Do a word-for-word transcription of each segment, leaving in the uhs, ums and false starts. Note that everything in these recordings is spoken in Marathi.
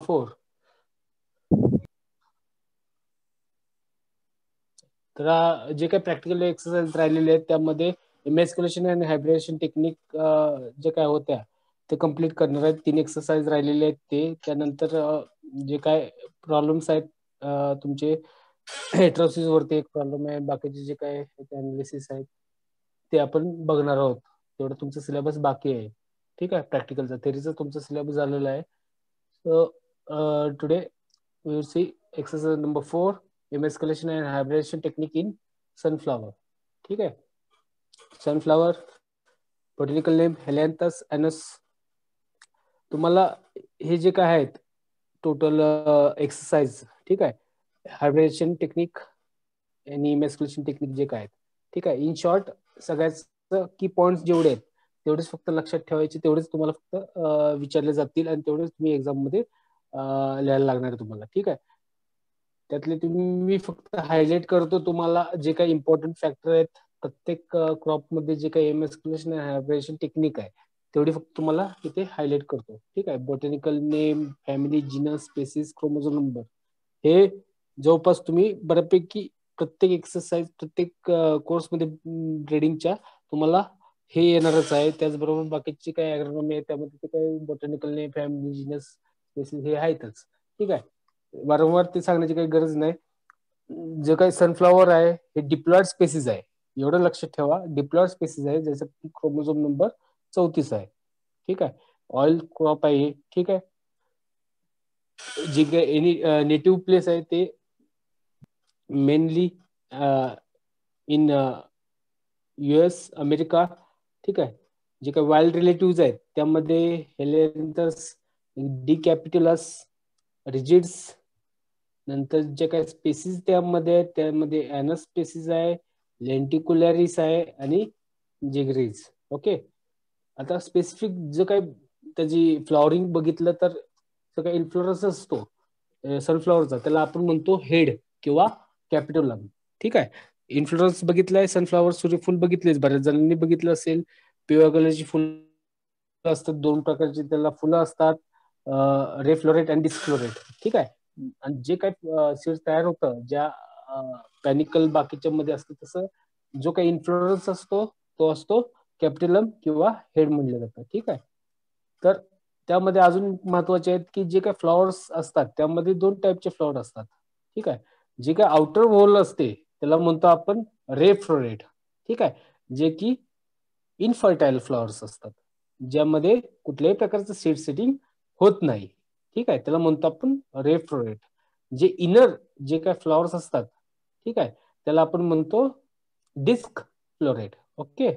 फोर. तर जे काही प्रॅक्टिकल एक्सरसाइज राहिलेले आहेत त्यामध्ये इमॅस्क्युलेशन आणि हायब्रेशन टेक्निक जे काय होत्या ते कम्प्लीट करणार आहेत. तीन एक्सरसाइज राहिलेले आहेत ते. त्यानंतर जे काय प्रॉब्लेम्स आहेत तुमचे हेट्रोसिस वरती एक प्रॉब्लेम आहे, बाकीचे जे काय अनालिसिस आहेत ते आपण बघणार आहोत. तेवढं तुमचं सिलेबस बाकी आहे. ठीक आहे. प्रॅक्टिकलचा थेरीचा तुमचा सिलेबस झालेला आहे. So today we will see exercise number four, emasculation and hybridisation technique in sunflower. ठीक आहे. सनफ्लॉवर बॉटॅनिकल नेम हेलियांथस एनस. तुम्हाला हे जे काय आहेत टोटल एक्सरसाइज, ठीक आहे, हायब्रेशन टेक्निक आणि इमॅस्क्युलेशन टेक्निक जे काय आहेत, ठीक आहे, इन शॉर्ट सगळ्याच की पॉइंट्स जेवढे आहेत तेवढेच फक्त लक्षात ठेवायचे, तेवढेच तुम्हाला फक्त विचारले जातील आणि तेवढेच तुम्ही एक्झाम मध्ये लिहायला लागणार आहे तुम्हाला. ठीक आहे. त्यातले तुम्ही मी फक्त हायलाइट करतो तुम्हाला जे काही इम्पॉर्टंट फॅक्टर आहेत प्रत्येक क्रॉप मध्ये जे काही इमॅस्क्युलेशन आणि हायब्रेशन टेक्निक आहे तेवढी फक्त तुम्हाला इथे हायलाइट करतो. ठीक आहे. Botanical name, family, genus, species, chromosome number हे जवळपास तुम्ही बऱ्यापैकी प्रत्येक एक्सरसाइज प्रत्येक कोर्समध्ये रीडिंगच्या तुम्हाला हे येणारच आहे. त्याचबरोबर बाकीचे काही ॲग्रोनॉमी आहे त्यामध्ये ते काही botanical name, family, genus, species हे आहेतच. ठीक आहे. वारंवार ते सांगण्याची काही गरज नाही. जे काही सनफ्लॉवर आहे हे डिप्लॉइड स्पेसिस आहे, एवढं लक्षात ठेवा. डिप्लॉइड स्पेसिस आहे जसं की क्रोमोझोम नंबर चौतीस आहे. ठीक आहे. ऑइल क्रॉप आहे. ठीक आहे. जे काही नेटिव्ह प्लेस आहे ते मेनली इन युएस, अमेरिका. ठीक आहे. जे काही वाईल्ड रिलेटिव्ह आहेत त्यामध्ये हेलियांथस, डिकॅपिट्युलस, रिजिड्स. नंतर जे काही स्पेसिस त्यामध्ये त्यामध्ये एनस स्पेसिस आहे, लेंटिक्युलरिस आहे आणि जिग्रीज. ओके. आता स्पेसिफिक जो काही त्याची फ्लॉवरिंग बघितलं तर सगळं इन्फ्लोरन्स असतो सनफ्लॉवरचा, त्याला आपण म्हणतो हेड किंवा कॅपिटोलम. ठीक आहे. इन्फ्लोरन्स बघितलाय, सनफ्लॉवर सूर्यफूल बघितलेच, बऱ्याच जणांनी बघितलं असेल. पिवळ्या कलरची फुलं असतात, दोन प्रकारची त्याला फुलं असतात, रेफ्लोरेट आणि डिस्फ्लोरेट. ठीक आहे. आणि जे काही सीड तयार होतं ज्या पॅनिकल बाकीच्या मध्ये असतं तसं जो काही इन्फ्लोरन्स असतो तो असतो कॅपिटलम किंवा हेड म्हणलं जातं. ठीक आहे. तर त्यामध्ये अजून महत्वाचे आहेत की जे काही फ्लॉवर्स असतात त्यामध्ये दोन टाईपचे फ्लॉवर असतात. ठीक आहे. जे काही आउटर वॉल असते त्याला म्हणतो आपण रेफ्लोरेट. ठीक आहे. जे की इनफर्टाईल फ्लॉवर्स असतात, ज्यामध्ये कुठल्याही प्रकारचं सीड सेटिंग होत नाही. ठीक आहे. त्याला म्हणतो आपण रेफ्लोरेट. जे इनर जे काही फ्लॉवर्स असतात, ठीक आहे, त्याला आपण म्हणतो डिस्क फ्लोरेट. ओके.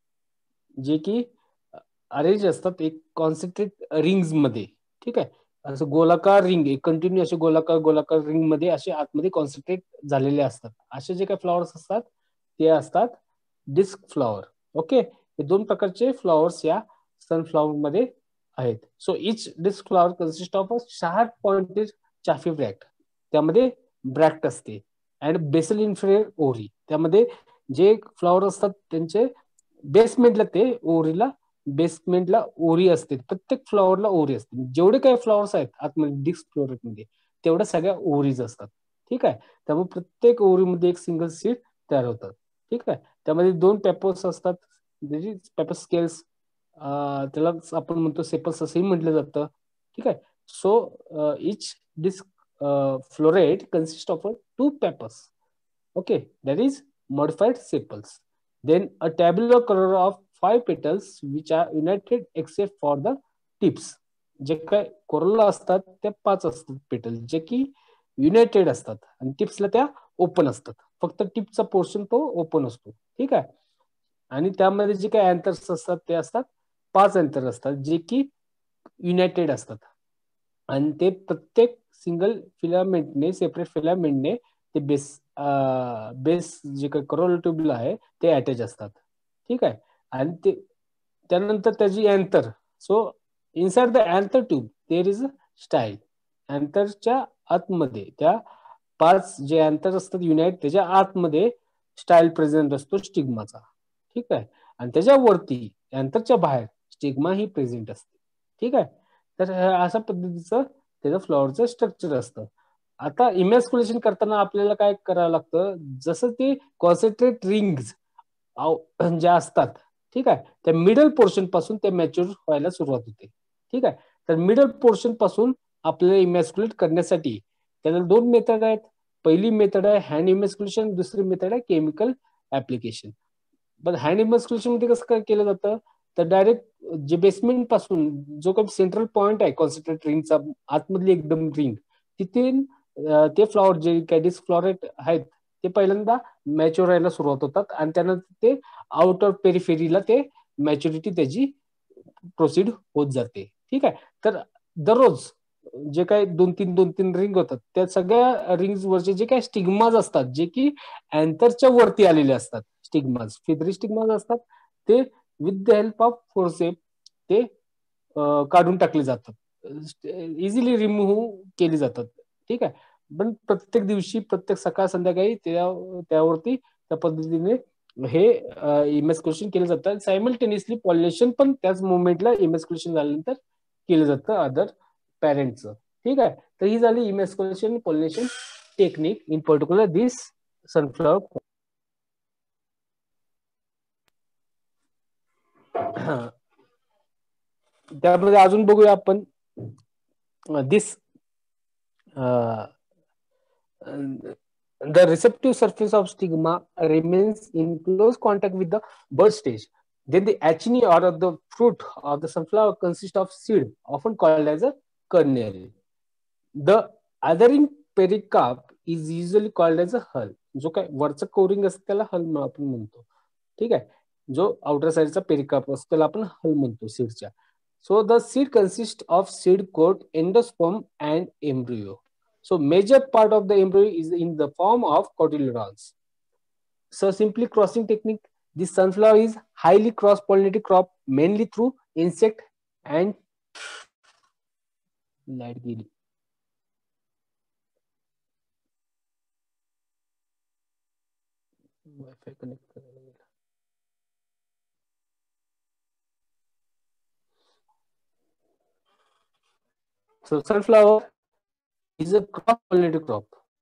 जे की अरेंज असतात एक कॉन्सन्ट्रेट रिंग्स मध्ये. ठीक आहे. असं गोलाकार रिंग, एक कंटिन्यू असे गोलाकार गोलाकार रिंग मध्ये असे आतमध्ये कॉन्सन्ट्रेट झालेले असतात. असे जे काही फ्लॉवर्स असतात ते असतात डिस्क फ्लॉवर. ओके. हे दोन प्रकारचे फ्लॉवर्स या सनफ्लॉवर मध्ये आहेत. So each disc flower consist of a sharp pointed chaffy bract. त्यामध्ये ब्रॅक्ट असते अँड बेसल इन्फ्युरियर ओरी. त्यामध्ये जे फ्लॉवर असतात त्यांचे बेसमेंटला ते ओरीला बेसमेंटला ओरी असते. प्रत्येक फ्लॉवरला ओरी असते. जेवढे काही फ्लॉवर्स आहेत आतमध्ये डिस्क फ्लोरेट मध्ये तेवढ्या सगळ्या ओरीज असतात. ठीक आहे. त्यामुळे प्रत्येक ओरीमध्ये एक सिंगल सीड तयार होतात. ठीक आहे. त्यामध्ये दोन पेपर्स असतात, पेपर स्केल्स, त्याला आपण म्हणतो सेपल्स असंही म्हटलं जातं. ठीक आहे. So each disc floret consist of two papers. Okay. That is modified sepals. Then a tabular color of five petals which are united except for the tips. जे काय कोरोला असतात त्या पाच असतात पेटल जे की युनायटेड असतात आणि टिप्सला त्या ओपन असतात. फक्त टिपचा पोर्शन तो ओपन असतो. ठीक आहे. आणि त्यामध्ये जे काही अँथर्स असतात ते असतात पाच अँथर असतात जे की युनायटेड असतात आणि ते प्रत्येक सिंगल फिलामेंटने सेपरेट फिलामेंटने ते बेस बेस जे काही करोल ट्यूबला आहे ते अटॅच असतात. ठीक आहे. आणि ते त्यानंतर त्याची anther. So inside the anther tube there is a style. अँथरच्या आतमध्ये त्या पाच जे अँथर असतात युनाइट त्याच्या आतमध्ये स्टाईल प्रेझेंट असतो स्टिग्माचा. ठीक आहे. आणि त्याच्यावरती अँथरच्या बाहेर स्टिग्मा ही प्रेझेंट असते. ठीक आहे. तर अशा पद्धतीचं त्याचं फ्लॉवरचं स्ट्रक्चर असतं. आता इमॅस्क्युलेशन करताना आपल्याला काय करावं लागतं, जसं ते कॉन्सन्ट्रेट रिंग्स ज्या असतात, ठीक आहे, त्या मिडल पोर्शन पासून ते मॅच्युअर व्हायला सुरुवात होते. ठीक आहे, तर मिडल पोर्शन पासून आपल्याला इमॅस्क्युलेट करण्यासाठी त्याला दोन मेथड आहेत. पहिली मेथड आहे हँड इमॅस्क्युलेशन, दुसरी मेथड आहे केमिकल ऍप्लिकेशन. पण हँड इमॅस्क्युलेशन मध्ये कसं काय केलं जातं, तर डायरेक्ट जे बेसमेंट पासून जो काही सेंट्रल पॉइंट आहे कॉन्सन्ट्रेट रिंगचा, आतमधली एकदम रिंग, तिथे ते फ्लॉवर जे काही डिस्क फ्लॉवर आहेत ते पहिल्यांदा मॅच्युअर व्हायला सुरुवात होतात आणि त्यानंतर ते आउटर पेरिफेरीला ते मॅच्युरिटी त्याची प्रोसीड होत जाते. ठीक आहे, तर दररोज जे काही दोन तीन दोन तीन रिंग होतात त्या सगळ्या रिंग्स वरचे जे काही स्टिग्माज असतात, जे की अँथरच्या वरती आलेले असतात, स्टिग्माज फिदरी स्टिग्माज असतात, ते with the help of forceps ते काढून टाकले जातात, इझिली रिमूव्ह केली जातात. ठीक आहे, पण प्रत्येक दिवशी प्रत्येक सकाळ संध्याकाळी त्या त्यावरती त्या पद्धतीने हे इमॅस्क्युलेशन केलं जातं. सायमल्टेनियसली पॉलिनेशन पण त्याच मुवमेंटला इमॅस्क्युलेशन झाल्यानंतर केलं जातं अदर पॅरेंटचं. ठीक आहे, तर ही झाली emasculation pollination technique, in particular this sunflower. त्यामध्ये अजून बघूया आपण दिस the receptive surface of stigma remains in close contact with the bud stage. Then the achene or the fruit of the sunflower consists of seed, often called as a kernel. The othering pericarp is usually called as a hull. जो काय वरचं कोरिंग असतं त्याला हल आपण म्हणतो. ठीक आहे, जो आउटर साइडचा पेरिकार्प असतो त्याला आपण हल म्हणतो सीडच्या. So the seed consists of seed coat, endosperm and embryo. So major part of the embryo is in the form of cotyledons. So simply crossing technique, this sunflower is highly cross-pollinated crop mainly through insect and light gilly. Wi-Fi connect. So sunflower is a cross-pollinated crop.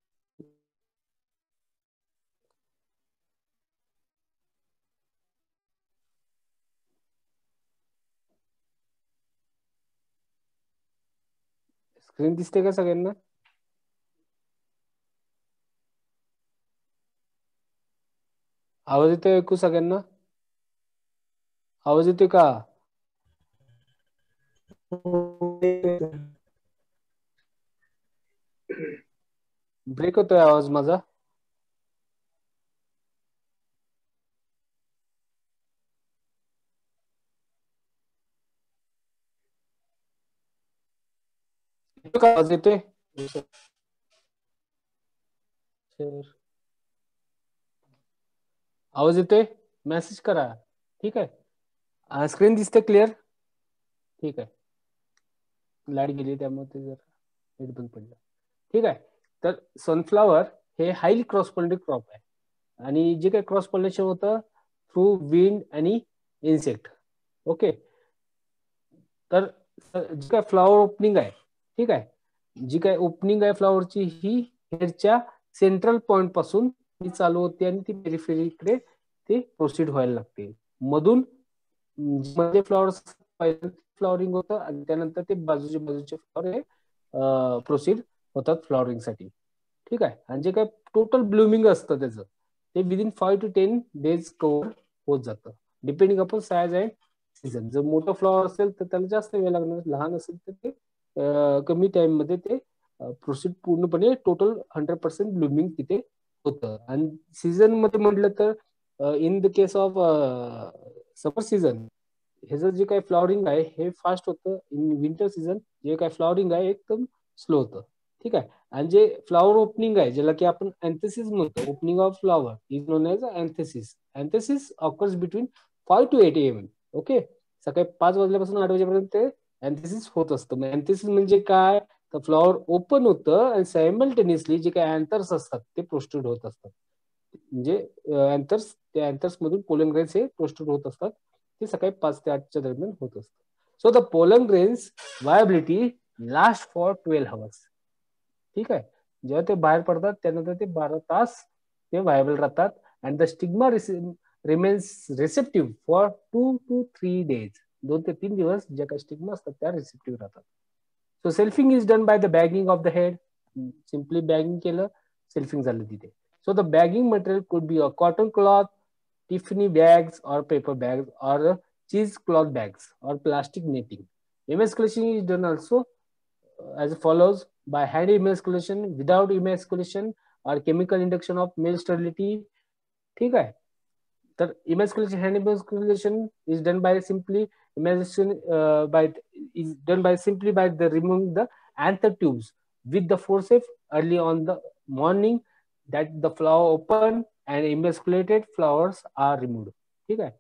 Screen दिसते का सगळ्यांना? आवाज येतोय ऐकू सगळ्यांना? आवाज येतोय का? ब्रेक होतोय आवाज माझा? आवाज येतोय? आवाज येतोय? मेसेज करा. ठीक आहे, स्क्रीन दिसते क्लिअर? ठीक आहे, लाईट गेली त्यामुळे ते जरा नेट बंद पडलं. ठीक आहे, तर सनफ्लॉवर हे हायली क्रॉस पॉलिनेटेड क्रॉप आहे आणि जे काही क्रॉस पॉलिनेशन होतं थ्रू विंड आणि इन्सेक्ट. ओके, तर जी काय फ्लॉवर ओपनिंग आहे, ठीक आहे, जी काय ओपनिंग आहे फ्लॉवरची ही हेडच्या सेंट्रल पॉइंट पासून ती चालू होते आणि ती पेरिफेरीकडे ते प्रोसीड व्हायला लागते. मधून मध्ये फ्लॉवर्स फ्लॉवरिंग होतं आणि त्यानंतर ते बाजूचे बाजूचे फ्लॉवर हे प्रोसीड होतात फ्लॉवरिंग साठी. ठीक आहे, आणि जे काय टोटल ब्लूमिंग असतं त्याचं ते within five to ten days cover होत जातं, depending upon size and season. जर मोठं फ्लॉवर असेल तर त्याला जास्त वेळ लागणार, लहान असेल तर ते कमी टाइम मध्ये ते प्रोसीड पूर्णपणे टोटल हंड्रेड पर्सेंट ब्लूमिंग तिथे होतं. आणि सीझन मध्ये म्हटलं तर in the case of summer season हे जे काही फ्लॉवरिंग आहे हे फास्ट होतं. इन विंटर सीझन जे काही फ्लॉवरिंग आहे एकदम स्लो होतं. ठीक आहे, आणि जे फ्लॉवर ओपनिंग आहे ज्याला की आपण अँथेसिस म्हणतो, opening of flower is known as anthesis. Anthesis occurs between five to eight AM. Okay, सकाळी पाच वाजल्यापासून आठ वाजेपर्यंत ते अँथेसिस होत असतं. मग अँथेसिस म्हणजे काय, तर फ्लॉवर ओपन होतं आणि सायमल्टेनियसली जे काही अँथर्स असतात ते प्रोस्ट्रूड होत असतात. म्हणजे अँथर्स, त्या अँथर्स मधून पोलन ग्रेन्स हे प्रोस्ट्रूड होत असतात. ते सकाळी पाच ते आठच्या दरम्यान होत असतं. So the pollen grains viability last for twelve hours. ठीक आहे. जेव्हा ते बाहेर पडतात त्यानंतर ते बारा तास ते व्हायबल राहतात. And the stigma remains receptive for two to three days. दोन ते तीन दिवस ज्या काही स्टिग्मा असतात त्या रिसेप्टिव्ह राहतात. So selfing is done by the bagging of the head. Simply bagging केलं, सेल्फिंग झालं तिथे. So the bagging material could be a cotton cloth, tiffany bags or paper bags or uh, cheesecloth bags or plastic netting. Emasculation is done also uh, as follows: by hand emasculation, without emasculation, or chemical induction of male sterility. ठीक आहे. तर emasculation, hand emasculation is done by simply emasculation uh, by is done by simply by the removing the anther tubes with the forceps early on the morning that the flower open and emasculated flowers are removed. ठीक आहे.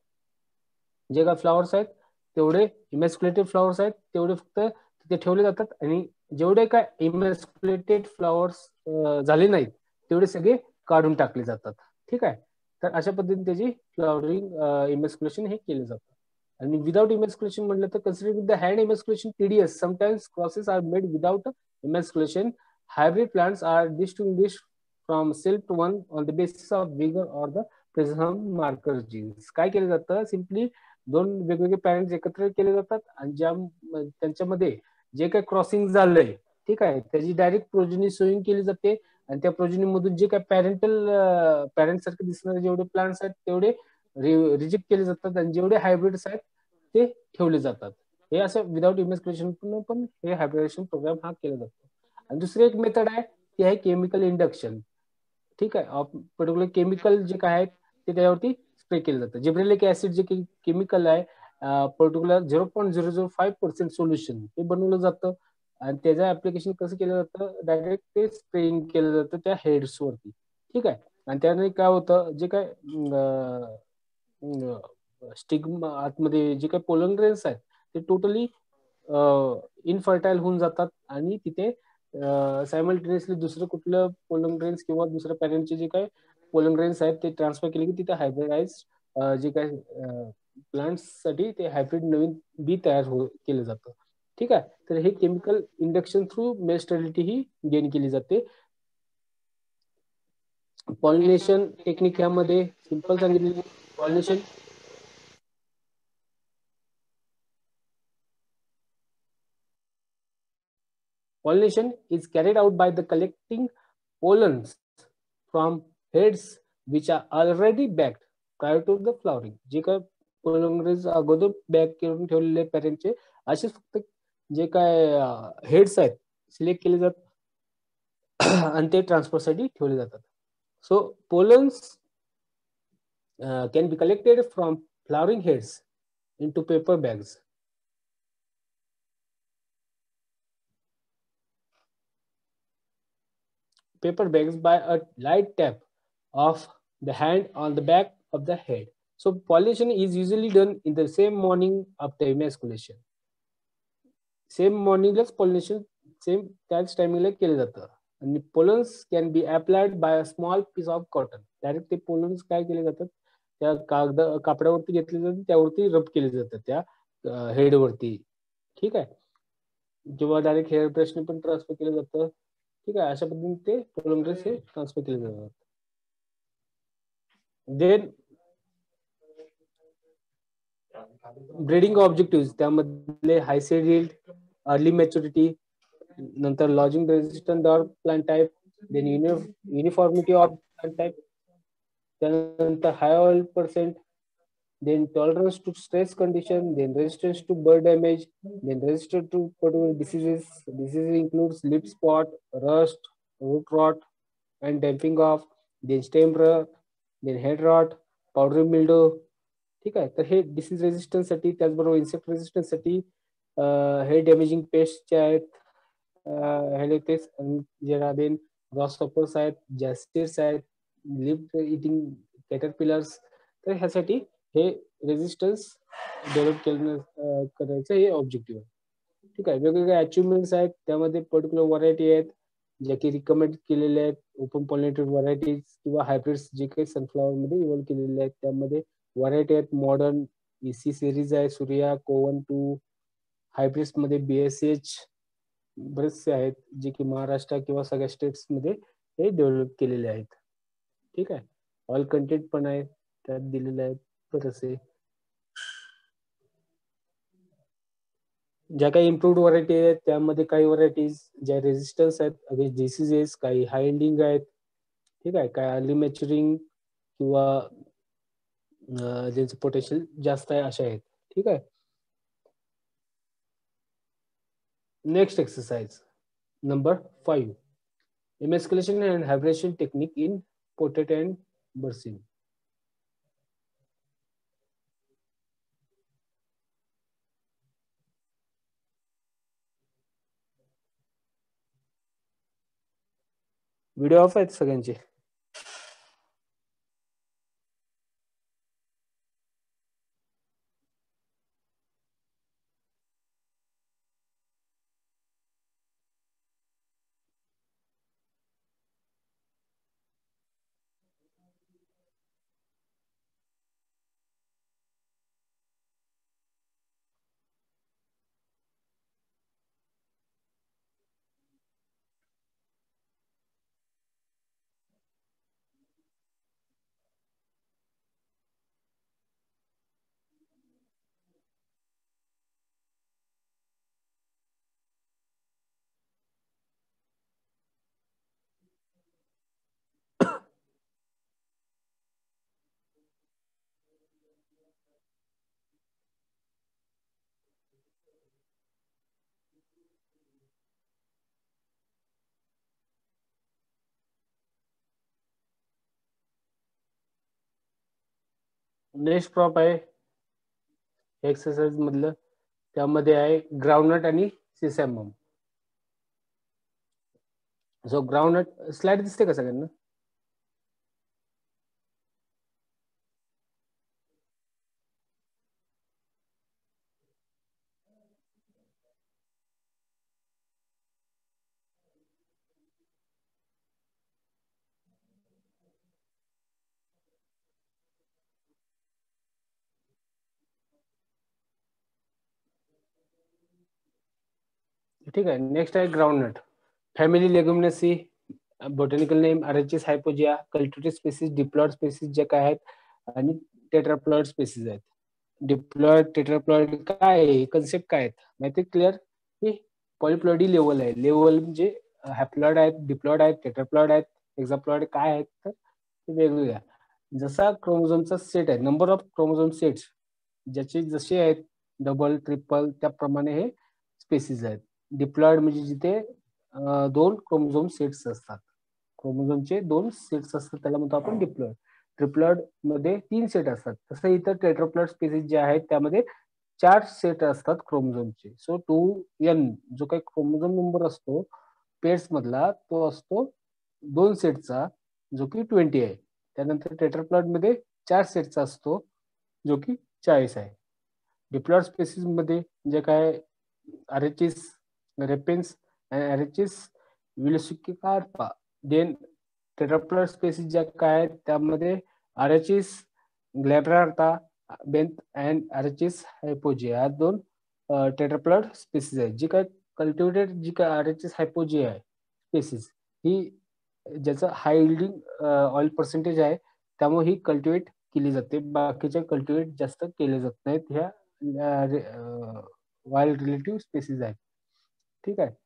जे काय फ्लॉवर्स आहेत तेवढे इमॅस्क्युलेटेड फ्लॉवर्स आहेत तेवढे फक्त तिथे ठेवले जातात आणि जेवढे काय इमॅस्क्युलेटेड फ्लॉवर्स झाले नाहीत तेवढे सगळे काढून टाकले जातात. ठीक आहे. तर अशा पद्धतीने त्याची फ्लॉवरिंग इमॅस्क्युलेशन हे केले जातं. आणि विदाउट इमॅस्क्युलेशन म्हटलं तर considering the hand emasculation tedious, sometimes crosses are made without emasculation. Hybrid plants are distinguished from self one on the basis of vigour or the presence marker genes. काय केलं जातं, सिम्पली दोन वेगवेगळे पॅरेंट्स एकत्र केले जातात आणि ज्या त्यांच्यामध्ये जे काही क्रॉसिंग झालंय ठीक आहे त्याची डायरेक्ट प्रोजनी सोईंग केली जाते आणि त्या प्रोजनी मधून जे काही पॅरेंटल पॅरेंट सारखे दिसणारे जेवढे प्लांट्स आहेत तेवढे रिजेक्ट केले जातात आणि जेवढे हायब्रिड्स आहेत ते ठेवले जातात. हे असं विदाउट इमॅस्क्युलेशन पण हे हायब्रिडेशन प्रोग्राम हा केला जातो. आणि दुसरी एक मेथड आहे ती आहे केमिकल इंडक्शन. ठीक आहे. पर्टिक्युलर केमिकल जे काय आहेत ते त्यावरती स्प्रे केलं जातं. जिब्रेलिक ऍसिड जे केमिकल आहे particular zero point zero zero five percent solution ते बनवलं जातं आणि त्याचं ऍप्लिकेशन कसं केलं जातं, डायरेक्ट ते स्प्रेइंग केलं जातं त्या हेड्स वरती. ठीक आहे. आणि त्याने काय होतं, जे काय स्टिग्मा आतमध्ये जे काही पोलन ग्रेन्स आहेत ते टोटली इनफर्टाईल होऊन जातात आणि तिथे सायमल्टेनियसली दुसरं कुठलं पोलन ग्रेन्स किंवा दुसऱ्या पॅरेंटचे जे काही पोलन ग्रेन्स आहेत ते ट्रान्सफर केले की तिथे हायब्रिडाइज जे काही प्लांट्स साठी ते हायब्रिड नवीन बी तयार हो केलं जातं. ठीक आहे. तर हे chemical induction through male sterility ही गेन केली जाते. पॉलिनेशन टेक्निक यामध्ये सिंपल सांगितलेली pollination pollination is carried out by the collecting pollens from heads which are already bagged prior to the flowering. जे काय पोलन ग्रेन्स अगोदर बॅग करून ठेवलेले पॅरेंटचे असे फक्त जे काय हेड्स आहेत सिलेक्ट केले जातात आणि ते ट्रान्सफरसाठी ठेवले जातात. So pollens can be collected from flowering heads into paper bags. Paper bags by a light tap of the hand on the back of the head. So pollination is usually done in the same morning after emasculation. Same morning लाच pollination same त्याच टायमिंगला केलं जातं. आणि pollens can be applied by a small piece of cotton. Direct ते pollens काय केले जातात त्या कागद कापडावरती घेतले जातात त्यावरती रब केले जातात त्या हेडवरती. ठीक आहे. जेव्हा डायरेक्ट हेअर ब्रशने पण ट्रान्सफर केलं जातं. ठीक आहे. अशा पद्धतीने ते पोलन ग्रेन्स हे ट्रान्सफर केले जातात. देन ब्रीडिंग ऑब्जेक्टिव्ह त्यामधले हायसेड यील्ड, अर्ली मॅच्युरिटी, नंतर lodging resistant or plant type, then uniformity of plant type, त्यानंतर high oil percent, then tolerance to stress condition, then resistance to bird damage, then resistance to particular diseases. Diseases includes leaf spot, rust, root rot, and damping off, then stem rot, then head rot, powdery mildew. ठीक आहे. तर हे डिसीज रेजिस्टन्स साठी त्याचबरोबर इन्सेक्ट रेजिस्टन्स साठी हे डॅमेजिंग पेस्ट जे आहेत हेलिटेस देन ग्रॉसहॉपर्स आहेत, जॅस्टिस आहेत, लिप इटिंग कॅटरपिलर्स. तर ह्यासाठी हे रेजिस्टन्स डेव्हलप केलं करायचं हे ऑब्जेक्टिव्ह आहे. ठीक आहे. वेगवेगळे अचिव्हमेंट्स आहेत त्यामध्ये पर्टिक्युलर व्हरायटी आहेत ज्या की रिकमेंड केलेले आहेत, ओपन पॉलिनेटेड व्हरायटीज किंवा हायब्रिड्स जे काही सनफ्लॉवर मध्ये इव्हॉल्व केलेले आहेत. त्यामध्ये व्हरायटी आहेत मॉडर्न इसी सिरीज आहे, सूर्या, कोवन टू, हायब्रिड्स मध्ये बीएसएच, बरेचसे आहेत जे की महाराष्ट्र किंवा सगळ्या स्टेट्स मध्ये हे डेव्हलप केलेले आहेत. ठीक आहे. ऑल कंटेंट पण आहे त्यात दिलेले आहेत बरेचसे. ज्या काही इम्प्रूव्ड व्हरायटी आहेत त्यामध्ये काही व्हरायटीज ज्या रेजिस्टन्स आहेत अगेन्स्ट डिसीजेस, काही हाय एंडिंग आहेत. ठीक आहे. काय अर्ली मॅच्युरिंग किंवा ज्यांचं पोटेन्शियल जास्त आहे अशा आहेत. ठीक आहे. Next exercise number five, emasculation and hybridization technique in potato and brazil. Video off आहेत सगळ्यांचे. नेक्स्ट प्रॉप आहे एक्सरसाइज मधलं, त्यामध्ये आहे ग्राउंडनट आणि सिसॅमम. सो ग्राउंडनट स्लाइड दिसते का सगळ्यांना? ठीक आहे. नेक्स्ट आहे groundnut. Family leguminosae, botanical name arachis hypogaea, cultivated species, diploid species जे काय आहेत आणि टेट्राप्लॉइड स्पेसिस आहेत. डिप्लॉइड टेट्राप्लॉइड काय आहे, कन्सेप्ट काय आहेत माहिती क्लिअर? की पॉलिप्लॉइडी लेवल आहे. लेवल म्हणजे हॅप्लॉइड आहेत, डिप्लॉइड आहेत, टेट्राप्लॉइड आहेत, हेक्साप्लॉइड काय आहेत तर वेगवेगळ्या. जसा क्रोमोझोमचा सेट आहे, नंबर ऑफ क्रोमोझोम सेट्स ज्याचे जसे आहेत डबल ट्रिपल त्याप्रमाणे हे स्पेसिस आहेत. डिप्लॉइड म्हणजे जिथे दोन क्रोमोझोम सेट्स असतात, क्रोमोझोमचे दोन सेट्स असतात त्याला म्हणतो आपण डिप्लॉइड. ट्रिप्लॉइड मध्ये तीन सेट असतात. तसं इतर टेट्राप्लॉइड स्पेसिस जे आहेत त्यामध्ये चार सेट असतात क्रोमोझोमचे. सो टू एन जो काही क्रोमोझोम नंबर असतो पेअर्स मधला तो असतो दोन सेटचा जो की ट्वेंटी आहे. त्यानंतर टेट्राप्लॉइड मध्ये चार सेटचा असतो जो की चाळीस आहे. डिप्लॉइड स्पेसिस मध्ये जे काय अरेचिस रेपेन्स आणि arachis villosulicarpa, then tetraploid species ज्या काय आहेत त्यामध्ये अरेचिस ग्लॅब्रार्टा, बेंथ अँड अरेचिस हायपोजिया या दोन टेट्राप्लॉइड स्पेसिस आहेत. जी काय कल्टिवेटेड जी काय अरेचिस हायपोजिया आहे स्पेसिस ही ज्याचं हाय यील्डिंग ऑइल पर्सेंटेज आहे त्यामुळे ही कल्टिवेट केली जाते. बाकीच्या कल्टिवेट जास्त केले जात नाहीत. ह्या वाईल्ड रिलेटिव्ह स्पेसिस आहेत. ठीक आहे.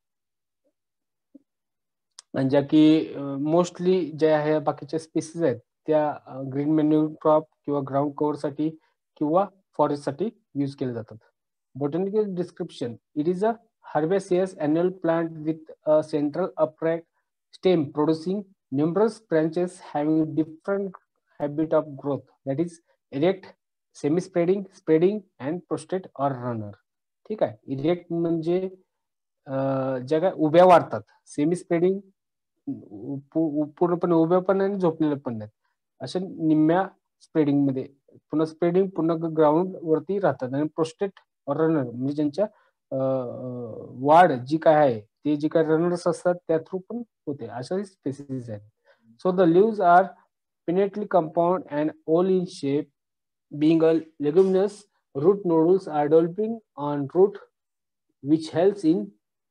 आणि ज्या की मोस्टली ज्या ह्या बाकीच्या स्पेसिस आहेत त्या ग्रीन मॅन्युअर क्रॉप किंवा ग्राउंड कव्हर साठी किंवा फॉरेस्ट साठी यूज केले जातात. Botanical description, it is a herbaceous annual plant with a central upright stem producing numerous branches having different habit of growth, that is erect, semi spreading, spreading and prostrate or runner. ठीक आहे. इरेक्ट म्हणजे ज्या काय उभ्या वाढतात, सेमी स्प्रेडिंग पूर्णपणे उभ्या पण आणि झोपलेल्या पण नाहीत, अशा निम्म्या स्प्रेडिंग मध्ये, पुन्हा स्प्रेडिंग पुन्हा ग्राउंड वरती राहतात. आणि प्रोस्टेट रनर म्हणजे ज्यांच्या वाढ जी काय आहे ते जी काय रनर्स असतात त्या थ्रू पण होते, अशा स्पेसिस आहेत. So the leaves are pinnately compound and oval in shape, being a leguminous, root nodules are developing on root which helps in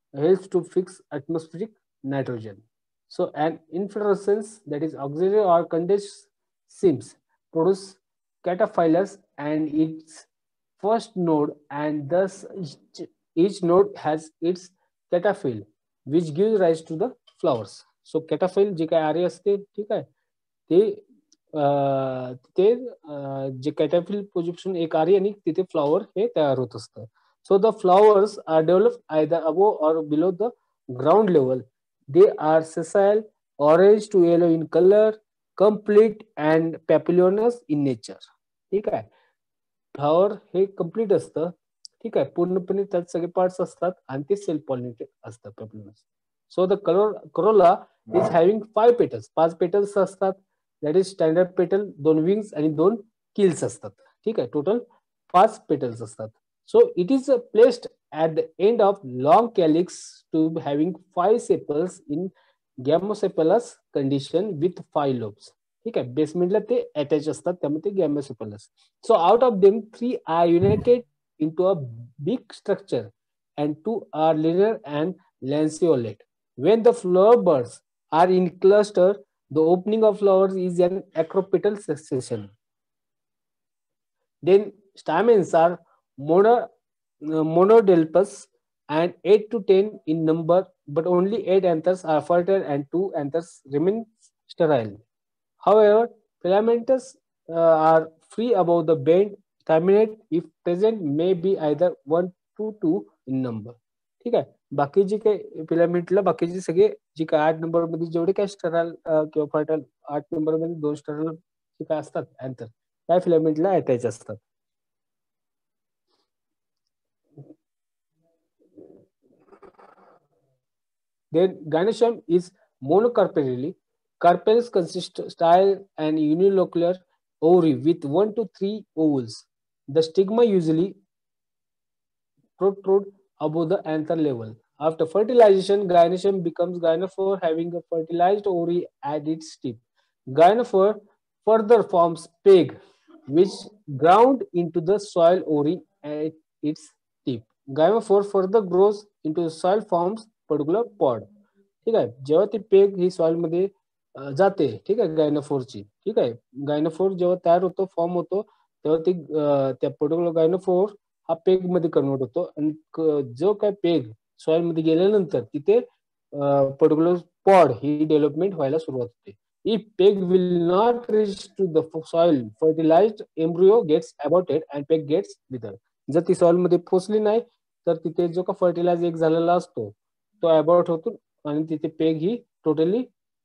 helps to fix atmospheric nitrogen. So an inflorescence, that is auxiliary or condensed seams, produce cataphyllus and its first node, and thus each, each node has its cataphyll, which gives rise to the flowers. So cataphyll जे काय आर्य असते, ठीक आहे, ते अं, ते अं, जे कॅटॅफिल पोझिशन एक आर्य आणि तिथे फ्लॉवर हे तयार होत असतं. So the flowers are developed either above or below the ground level. They are sessile, orange to yellow in color, complete and papillonous in nature. ठीक आहे, फ्लॉवर हे कम्प्लीट असतं, ठीक आहे, पूर्णपणे त्यात सगळे पार्ट्स असतात आणि ते सेल्फ पॉलिनेटेड असतं papilionaceous. So the corolla is having five petals, पाच पेटल्स असतात, दॅट इज स्टँडर्ड पेटल, दोन विंग्स आणि दोन किल्स असतात. ठीक आहे, टोटल पाच पेटल्स असतात. So it is uh, placed at the end of long calyx to having five sepals in gamosepalous condition with five lobes. ठीक आहे, बेसमेंटला ते अटॅच असतात, त्यामुळे ते gamosepalous. So out of them three are united into a big structure and two are linear and lanceolate. When the flower buds are in cluster, the opening of flowers is an acropetal succession. Then stamens are mono, uh, monodelpous and eight to ten in number, but only eight anthers are fertile and two anthers remain sterile. However, filamentous uh, are free above the bend. Staminate, if present, may be either one to two in number. ठीक आहे, बाकी जे काही फिलामेंटला बाकीचे सगळे जे काय आठ नंबर मध्ये जेवढे काय स्टराल किंवा फर्टाईल आठ नंबर मध्ये दोन स्टराल जे काय असतात अँथर, त्या फिलामेंटला अटॅच असतात. Then gynoecium is monocarpellary. Carpels consist style and unilocular ovary with one to three ovules. The stigma usually protrude above the anther level. After fertilization, gynoecium becomes gynophore, having a fertilized ovary at its tip. Gynophore further forms peg, which ground into the soil ovary at its tip. Gynophore further grows into the soil, forms particular pod. ठीक आहे, जेव्हा ती पेग ही सॉइल मध्ये जाते, ठीक आहे, गायनोफोरची, ठीक आहे, गायनोफोर जेव्हा तयार होतो, फॉर्म होतो, तेव्हा ती त्या पर्टिक्युलर गायनोफोर हा पेग मध्ये कन्वर्ट होतो आणि जो काय पेग सॉइल मध्ये गेल्यानंतर तिथे पर्टिक्युलर पॉड ही डेव्हलपमेंट व्हायला सुरुवात होते. If peg will not reach to the soil, fertilized embryo gets aborted and peg gets withered. जर ती सॉइल मध्ये पोहोचली नाही तर तिथे जो का फर्टिलाइज एक झालेला असतो तो अबॉर्ट होतो आणि तिथे पेग ही टोटली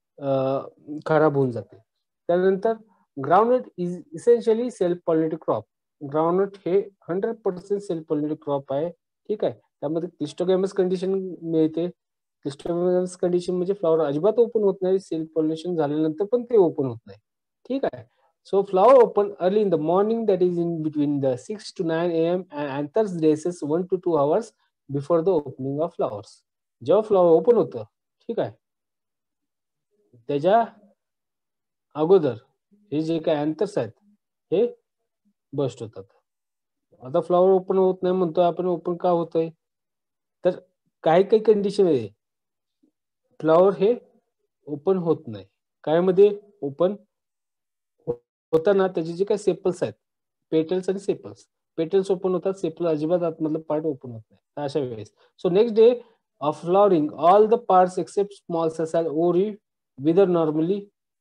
खराब होऊन जाते. त्यानंतर groundnut is essentially self pollinated crop. Groundnut हे hundred percent self pollinated crop आहे. ठीक आहे, त्यामध्ये क्लिस्टोगॅमस कंडिशन मिळते. क्लिस्टोगॅमस कंडिशन म्हणजे फ्लॉवर अजिबात ओपन होत नाही, सेल्फ पॉलिनेशन झाल्यानंतर पण ते ओपन होत नाही. ठीक आहे, so flower open early in the morning, that is in between the six to nine a m and anthers raises one to two hours before the opening of flowers. जेव्हा फ्लॉवर ओपन होतं, ठीक आहे, त्याच्या अगोदर हे जे काही अँथर्स आहेत हे बस्ट होतात. आता फ्लॉवर ओपन होत नाही म्हणतोय आपण, ओपन का होतंय तर काही काही कंडिशन आहे फ्लॉवर हे ओपन होत नाही. काय मध्ये ओपन होताना त्याचे जे काही सेपल्स आहेत, पेटल्स आणि सेपल्स, पेटल्स ओपन होतात, सेपल अजिबात आतमधलं पार्ट ओपन होत नाही अशा वेळेस. So next day of flowering, all the parts except small sessile ovary wither normally.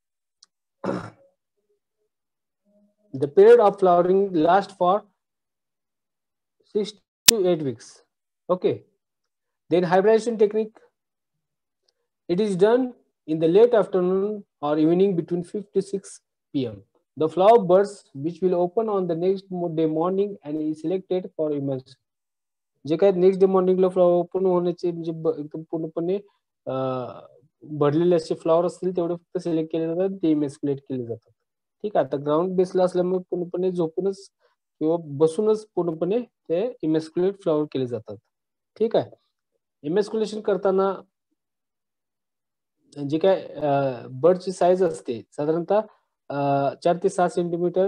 The period of flowering lasts for six to eight weeks. Okay, then hybridization technique, it is done in the late afternoon or evening between five to six p m The flower buds which will open on the next day morning and is selected for immersion. जे काय नेक्स्ट डे मॉर्निंगला फ्लॉवर ओपन होण्याचे म्हणजे एकदम पूर्णपणे भरलेले असे फ्लॉवर असतील तेवढे फक्त सिलेक्ट केले जातात, ते इमेस्क्युलेट केले जातात. ठीक आहे, आता ग्राउंड बेसला असल्यामुळे पूर्णपणे झोपूनच किंवा बसूनच पूर्णपणे ते इमेस्क्युलेट फ्लॉवर केले जातात. ठीक आहे, इमेस्क्युलेशन करताना जे काय बर्डची साईज असते साधारणतः चार ते सहा सेंटीमीटर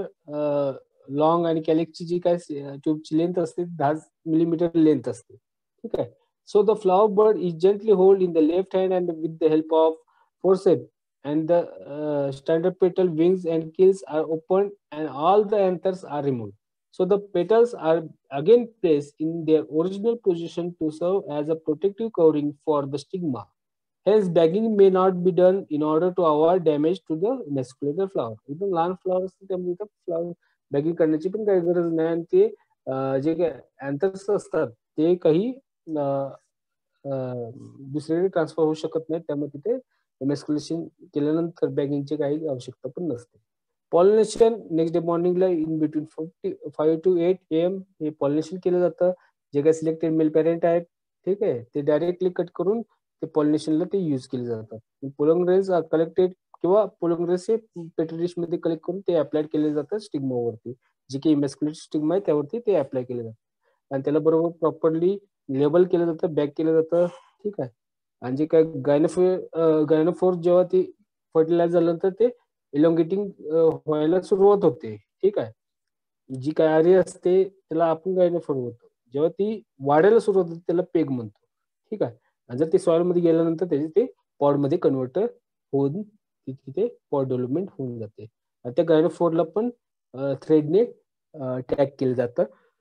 लॉंग आणि कॅलिकची जी काय ट्यूबची लेंथ असते दहा मिलीमीटर लेंथ असते. ठीक आहे, So the flower bud is gently held in the left hand and with the help of forceps, and the uh, standard petal wings and keels are opened and all the anthers are removed. So the petals are again placed in their original position to serve as a protective covering for the stigma. Hence, bagging may not be done in order to avoid damage to the musculator flower. एकदम लहान फ्लॉवर असते त्यामुळे इथं फ्लॉवर बॅगिंग करण्याची पण काही गरज नाही आणि ते अं, जे काही अँथर्स असतात ते काही अं, अं, दुसरीकडे ट्रान्सफर होऊ शकत नाही त्यामुळे तिथे एमॅस्क्युलेशन केल्यानंतर बॅगिंगची काही आवश्यकता पण नसते. पॉलिनेशन नेक्स्ट डे मॉर्निंगला in between fifty five to eight AM हे पॉलिनेशन केलं जातं. जे काही सिलेक्टेड मेल पॅरेंट आहेत ठीक आहे ते डायरेक्टली कट करून ते पॉलिनेशनला ते यूज केले जातात. पोलंग्रेज कलेक्टेड किंवा पोलंग्रेस हे पेट्री डिश मध्ये कलेक्ट करून ते अप्लाय केले जातात स्टिग्मावरती. जे काही इमॅस्क्युलेट स्टिग्मा आहे त्यावरती ते अप्लाय केले जातात आणि त्याला बरोबर प्रॉपरली लेबल केलं जातं, बॅक केलं जातं ठीक आहे. आणि जे काय गायनोफो गायनोफोर जेव्हा ती फर्टिलाइज झाल्यानंतर ते इलॉंगेटिंग व्हायला सुरुवात होते ठीक आहे. जी काय आरी असते त्याला आपण गायनोफोर म्हणतो. जेव्हा ती वाढायला सुरुवात होते त्याला पेग म्हणतो ठीक आहे. आणि जर ते सॉइल मध्ये गेल्यानंतर त्याचे ते पॉड मध्ये कन्व्हर्टर होऊन तिथे पॉड डेव्हलपमेंट होऊन जाते. आणि त्या गायनोफोरला पण थ्रेडने टॅग केलं जातं.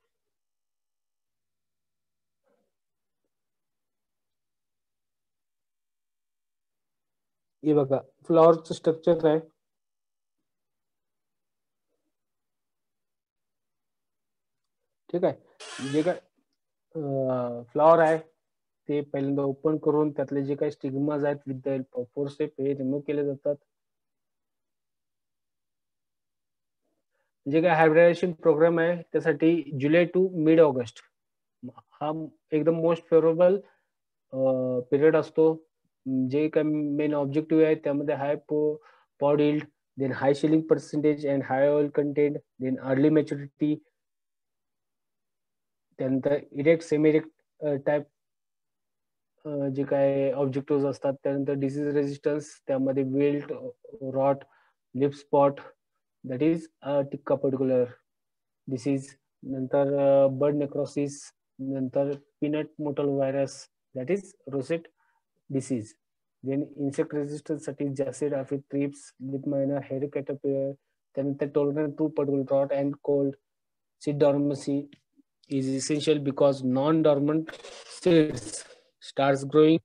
हे बघा फ्लॉवरचं स्ट्रक्चर आहे ठीक आहे. जे काय फ्लॉवर आहे ते पहिल्यांदा ओपन करून त्यातले जे काही स्टिग्माज आहेत with the help of forcep हे रिमूव्ह केले जातात. जे काही हायब्रिडायझेशन प्रोग्राम आहे त्यासाठी जुलै टू मिड ऑगस्ट हा एकदम मोस्ट फेवरेबल पिरियड असतो. जे काही मेन ऑब्जेक्टिव्ह आहे त्यामध्ये high pod yield, then high shelling percentage and high oil content, then early maturity, त्यानंतर इरेक्ट सेमी इरेक्ट टाईप जे काय ऑब्जेक्टिव्ह असतात. त्यानंतर डिसीज रेजिस्टन्स त्यामध्ये wilt, rot, leaf spot that is tikka particular disease, नंतर बर्ड नेक्रोसिस, नंतर peanut mottle virus that is rosette disease, then insect resistance साठी jassid, aphid, thrips, leaf miner, hairy caterpillar, त्यानंतर tolerant to particular rot and cold. Seed डॉर्मन्सी is essential because non-dormant seeds starts growing.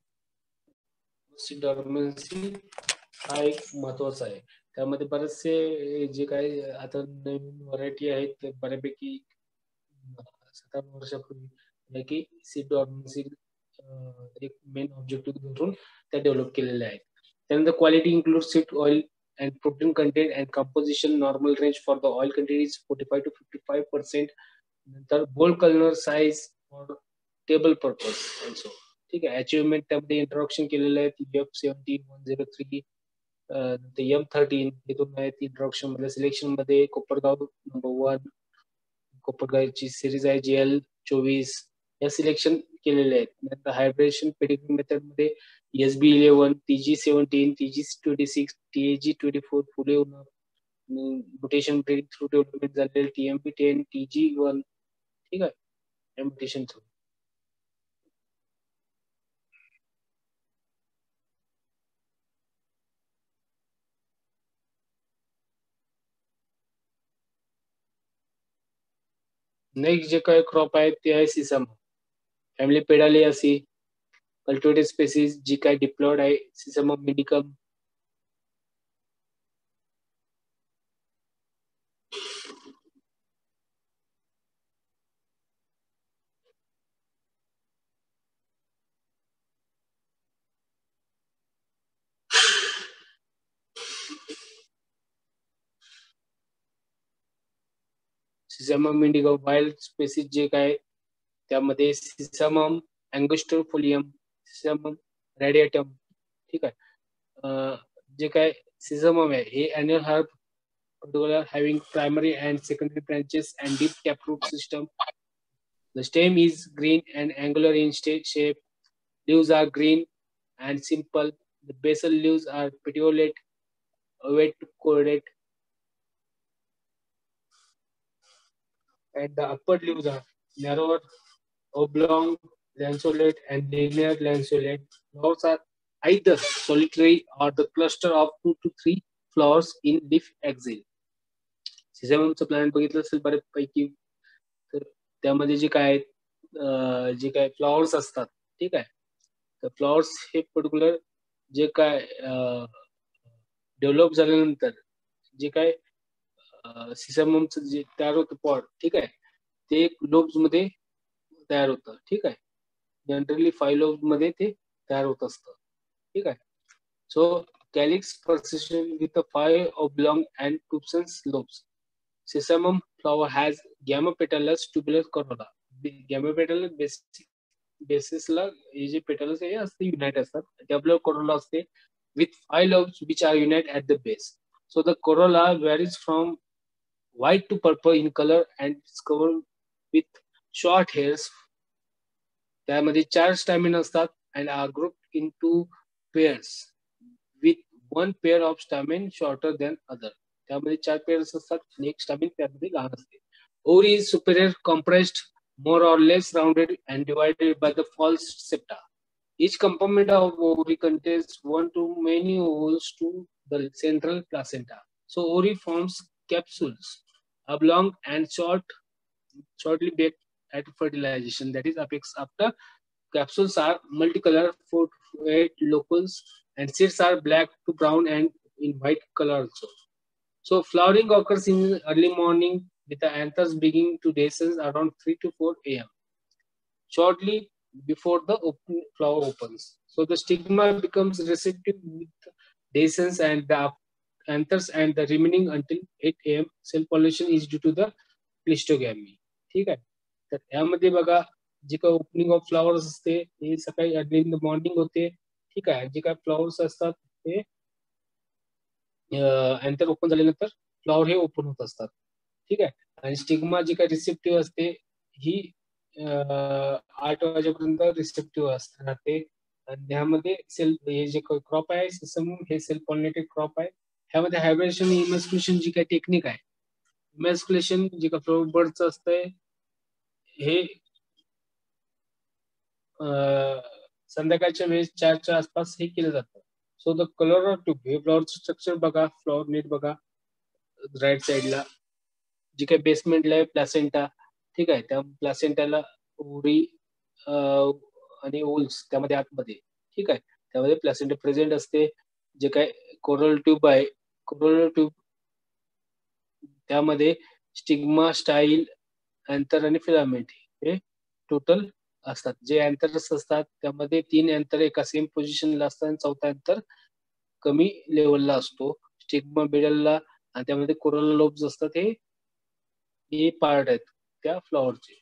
Seed dormancy हा एक महत्वाचा आहे. त्यामध्ये बरेचसे जे काही आता नवीन व्हरायटी आहेत ते बऱ्यापैकी सात आठ वर्षापूर्वी की सीड डॉर्मन्सी एक मेन ऑब्जेक्टिव्ह धरून त्या डेव्हलप केलेल्या आहेत. त्यानंतर quality include seed oil and protein content and composition. Normal range for the oil content is forty-five to fifty-five percent. नंतर bold colour size for table purpose also ठीक आहे. अचिव्हमेंट त्यामध्ये इंट्रोडक्शन केलेलं आहे F seventeen one zero three M thirteen हे दोन आहेत इंट्रोडक्शन मध्ये. सिलेक्शन मध्ये कोपरगाव नंबर वन, कोपरगावची सिरीज आहे जी एल चोवीस या सिलेक्शन केलेले आहेत. नंतर हायब्रेशन पेडिग्री मेथड मध्ये S B eleven, TG seventeen, TG twenty six, TAG twenty four, Phule mutation breakthrough development झालेले टीएमपी टेन, टीजी वन ठीक आहे म्युटेशन थ्रू. नेक्स्ट जे काही क्रॉप आहे ते आहे sesame, family pedaliaceae, cultivated species जी काय डिप्लॉयड आहे sesame indicum. Sesamum indicum wild species जे काय त्यामध्ये सिसमम अँगोस्टोफोलियम, सिसमम रेडिएटम ठीक आहे. जे काय सिसमम आहे हे annual herb particular having primary and secondary branches and deep taproot system. The stem is green and angular in shape. Leaves are green and simple. The basal leaves are petiolate, ovate to cordate, and the upper leaves are narrower, oblong, lanceolate, and linear lanceolate. Flowers are either solitary or the cluster of two to three flowers in leaf axil. सिसॅममचं प्लॅनेट बघितलं असेल बऱ्यापैकी, तर त्यामध्ये जे काय जे काय फ्लॉवर्स असतात, ठीक आहे, तर फ्लॉवर्स हे पर्टिक्युलर जे काय डेव्हलप झाल्यानंतर जे काय सिसॅममचं जे तयार होतं पॉट, ठीक आहे, ते लोब्स मध्ये तयार होतं, ठीक आहे. जनरली फाईव्ह लोब्स मध्ये ते तयार होत असतं, ठीक आहे. So calyx persistent with the five oblong and pubescent lobes. Sesamum flower has gamopetalous tubular corolla. Gamopetalous basic basis ला हे जे पेटल्स हे असते युनाइट असतात. ट्युबुलर corolla असते with five lobes which are unite at the base. So the corolla varies from white to purple in color and is covered with short hairs. त्यामध्ये चार स्टॅमिन असतात and are grouped into pairs with one pair of stamen shorter than other. त्यामध्ये चार पेअर्स असतात आणि एक स्टॅमिन त्यामध्ये लहान असते. Ovary is superior, compressed, more or less rounded and divided by the false septa. Each compartment of ovary contains one to many holes to the central placenta. So ovary forms capsules, oblong and short, shortly baked at fertilization. That is apex after. Capsules are multicolor, four to eight locals, and seeds are black to brown and in white color also. So flowering occurs in early morning with the anthers beginning to dehisce around three to four a m shortly before the open flower opens. So the stigma becomes receptive with dehiscence and the anthers and the remaining until eight a m Cell pollination is due to the क्लिस्टोगॅमी. ठीक आहे, तर यामध्ये बघा जे काय ओपनिंग ऑफ फ्लॉवर्स असते ते सकाळी अर्ली इन द मॉर्निंग होते, ठीक आहे. जे काय फ्लॉवर्स असतात ते अँथर ओपन झाल्यानंतर फ्लॉवर हे ओपन होत असतात, ठीक आहे. आणि स्टिग्मा जी काय रिसेप्टिव्ह असते ही आठ वाजेपर्यंत रिसेप्टिव्ह असते राहते. आणि ह्यामध्ये सेल हे जे क्रॉप आहे सिस्टम हे सेल्फ पॉलिनेटेड क्रॉप आहे. ह्यामध्ये हायब्रेशन इमॅस्क्युलेशन जी काय टेक्निक आहे, इमॅस्क्युलेशन जे काय फ्लॉवर बर्डचं असतंय हे संध्याकाळच्या वेळेस चारच्या आसपास हे केलं जातं. So the colour of tube हे फ्लॉवरचं स्ट्रक्चर बघा, फ्लॉवर नीट बघा राईट साईडला जी काही बेसमेंटला आहे प्लॅसेंटा, ठीक आहे. त्या प्लॅसेंटाला ओरी आणि ओल्स त्यामध्ये आतमध्ये, ठीक आहे. त्यामध्ये प्लॅसेंटा प्रेझेंट असते. जे काय कोरल ट्यूब आहे, कोरल ट्यूब त्यामध्ये स्टिग्मा, स्टाईल, अँथर आणि फिलामेंट हे टोटल असतात. जे अँथर्स असतात त्यामध्ये तीन अँथर एका सेम पोझिशनला असतात आणि चौथा अँथर कमी लेवलला असतो स्टिग्मा मिडलला, आणि त्यामध्ये कोरोला लोब्स असतात. हे पार्ट आहेत त्या फ्लॉवरचे.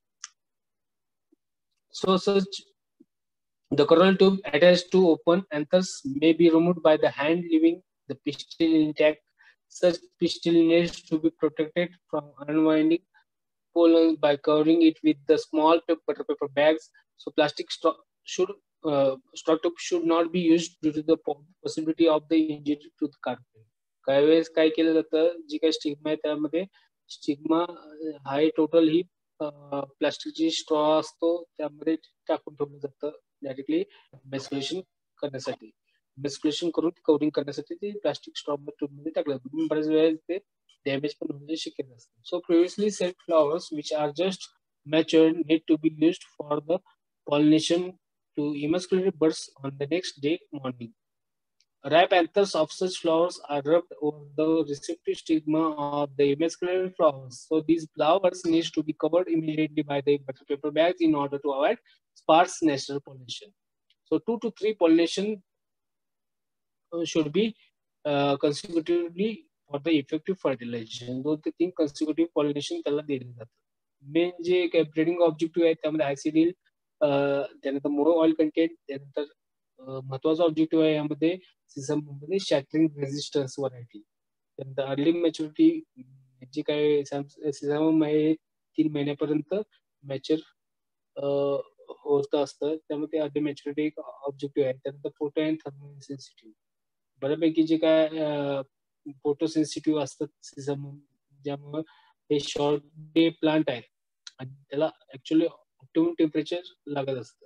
So such the coronal tube attached to open anthers may be removed by the hand, leaving the pistil intact. Such pistil needs to be protected from unwinding pollen by covering it with the small butter paper bags. So plastic straw should uh, straw tube should not be used due to the possibility of the injury to the carpet. काही वेळेस काय केलं जातं, जी काही स्टिग्मा आहे त्यामध्ये स्टिग्मा हा टोटल ही प्लास्टिकची स्ट्रॉ असतो त्यामध्ये टाकून ठेवलं जातं डायरेक्टली मेस्क्युलेशन करण्यासाठी. मेस्क्युलेशन करून कव्हरिंग करण्यासाठी ते प्लास्टिक स्ट्रॉ मध्ये टाकलं जातं. बऱ्याच वेळेस ते डॅमेज पण होण्याची शक्यता असते. So previously set flowers which are just matured need to be used for the pollination to emasculate birds on the next day morning. Ripe anthers of such flowers are rubbed over the receptive stigma of the emasculated flowers. So these flowers need to be covered immediately by the butter paper bags in order to avoid sparse natural pollination. So two to three pollination should be uh, consecutively for the effective fertilization. दोन ते तीन consecutive pollination त्याला दिले जातं. मेन जे काय ब्रीडिंग ऑब्जेक्टिव्ह आहे त्यामध्ये ऍसिडिल, त्यानंतर मोनो ऑइल कंटेंट, त्यानंतर महत्वाचा ऑब्जेक्टिव्ह आहे यामध्ये सिसम मध्ये शॅटरिंग रेजिस्टन्स व्हरायटी. त्यानंतर अर्ली मॅच्युरिटी जे काय सिसम आहे तीन महिन्यापर्यंत मॅच्युअर होत असतं, त्यामध्ये अर्ली मॅच्युरिटी एक ऑब्जेक्टिव्ह आहे. त्यानंतर फोटो अँड थर्मल सेन्सिटिव्ह बऱ्यापैकी जे काय फोटो सेन्सिटिव्ह असतात सिसम, ज्यामुळे हे शॉर्ट डे प्लांट आहे आणि त्याला ऍक्च्युअली ऑप्टिमम टेम्परेचर लागत असतं.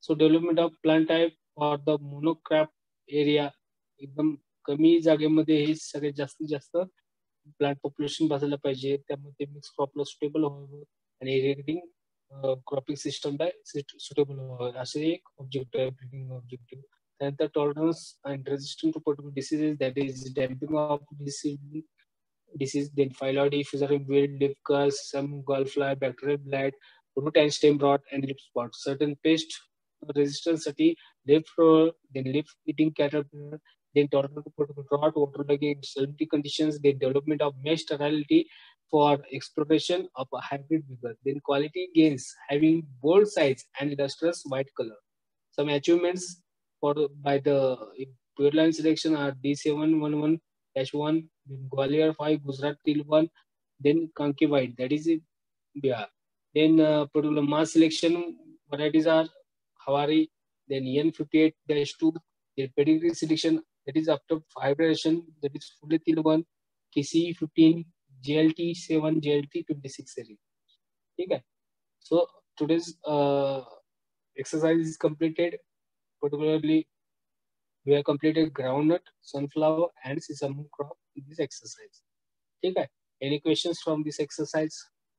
So development of plant type for the monocrop area, एकदम कमी जागेमध्ये हे सगळ्यात जास्तीत जास्त प्लांट पॉप्युलेशन बसायला पाहिजे, त्यामध्ये मिक्स क्रॉपला सुटेबल व्हावं आणि इरिगेटिंग क्रॉपिंग सिस्टमला सुटेबल व्हावं, असे एक ऑब्जेक्टिव्ह आहे ब्रीडिंग ऑब्जेक्टिव्ह. त्यानंतर tolerance and resistance to particular diseases, that is damping off disease disease, then phyllodes, fusarium wilt, leaf curls, some gallfly, bacterial blight, root and stem rot, and leaf spot. Certain pest resistance साठी leaf roll, then leaf eating caterpillar, then tolerant to drought, waterlogging, salinity conditions, then development of mesh sterility for exploration of a hybrid vigor, then quality gains having bold sides and lustrous white color. Some achievements for by the pure line selection are D seven eleven dash one, then Gwalior five, Gujarat Till one, then Kanki White, that is in Bihar. Then uh, particular mass selection varieties are Hawari, then N fifty-eight dash two, then pedigree selection, that is after hybridization, that is Fully Till one, K C fifteen, J L T seven, J L T twenty-six series. Okay. So today's uh, exercise is completed. Particularly, we have completed groundnut, sunflower, and sesame crop in this exercise. Okay. Any questions from this exercise?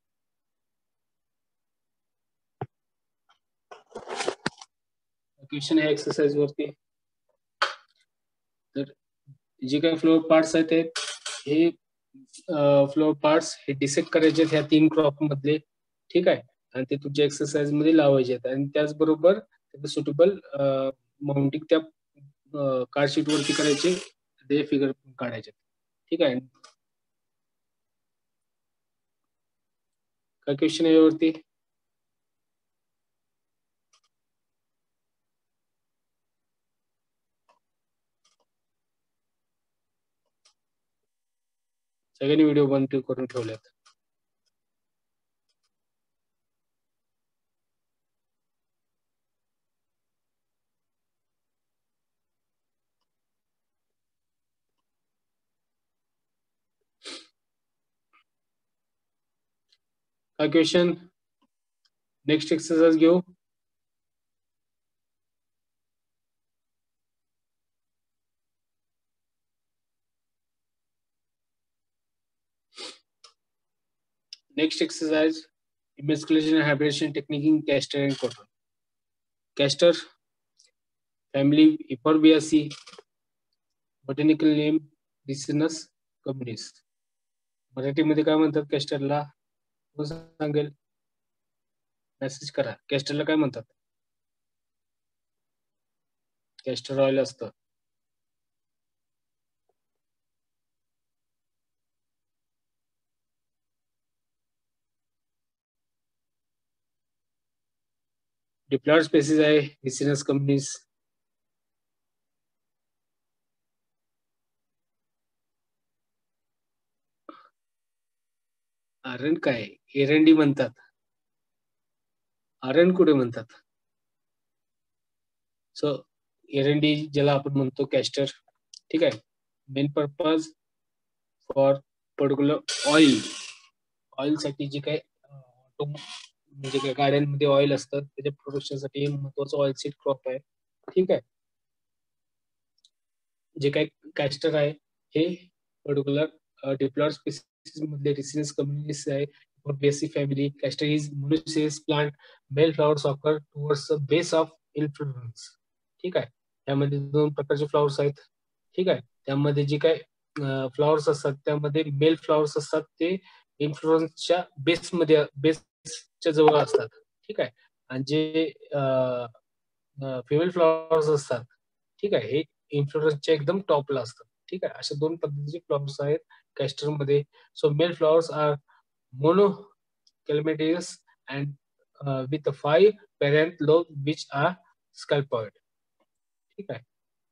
Question आहे एक्सरसाइज वरती. तर जे काही फ्लोअर पार्ट्स आहेत हे फ्लोअर पार्ट्स हे डिसेक्ट करायचे आहेत ह्या तीन क्रॉप मधले, ठीक आहे, आणि ते तुमच्या एक्सरसाइज मध्ये लावायचे आहेत आणि त्याचबरोबर सुटेबल माउंटिंग त्या कार्ड शीट वरती करायचे, ते फिगर काढायचे, ठीक आहे. काय क्वेश्चन आहे यावरती? सगळ्यांनी व्हिडिओ बंद करून ठेवल्यात. काय क्वेश्चन? नेक्स्ट एक्सरसाइज घेऊ. Next exercise, emasculation and hybridization technique in castor and cotton. Castor family Euphorbia, botanical name Ricinus communis. मराठीमध्ये काय म्हणतात कॅस्टरला? कोण सांगेल? मेसेज करा. कॅस्टरला काय म्हणतात? कॅस्टर ऑइल असतं. डिप्लॉयड स्पेसिस आहे रिसिनस कंपनीज. आरण काय? एरंडी म्हणतात. आरण कुठे म्हणतात? सो एरंडी ज्याला आपण म्हणतो कॅस्टर, ठीक आहे. Main purpose for particular oil, oil साठी जे काय म्हणजे काय गाड्यांमध्ये ऑइल असतात त्याच्या प्रोडक्शन साठी महत्वाचं ऑइल सीड क्रॉप आहे, ठीक आहे. जे काय कॅस्टर आहे हे पर्टिक्युलर डिप्लॉयड स्पीसीज मधले रिसिनस कम्युनिस आहे. Basic family castor is monoecious plant, male flowers occur towards the base of inflorescence, ठीक आहे. त्यामध्ये दोन प्रकारचे फ्लॉवर्स आहेत, ठीक आहे. त्यामध्ये जे काय फ्लॉवर्स असतात त्यामध्ये मेल फ्लॉवर्स असतात ते इन्फ्लोरन्सच्या बेस मध्ये बेसच्या जवळ असतात, ठीक आहे. आणि जे फिमेल फ्लॉवर्स असतात, ठीक आहे, हे इन्फ्लोरन्सच्या एकदम टॉपला असतात, ठीक आहे. अशा दोन पद्धतीचे फ्लॉवर्स आहेत कॅस्टर मध्ये. So male flowers are monochlamydeous and with five parent lobe which are scaphoid, ठीक आहे.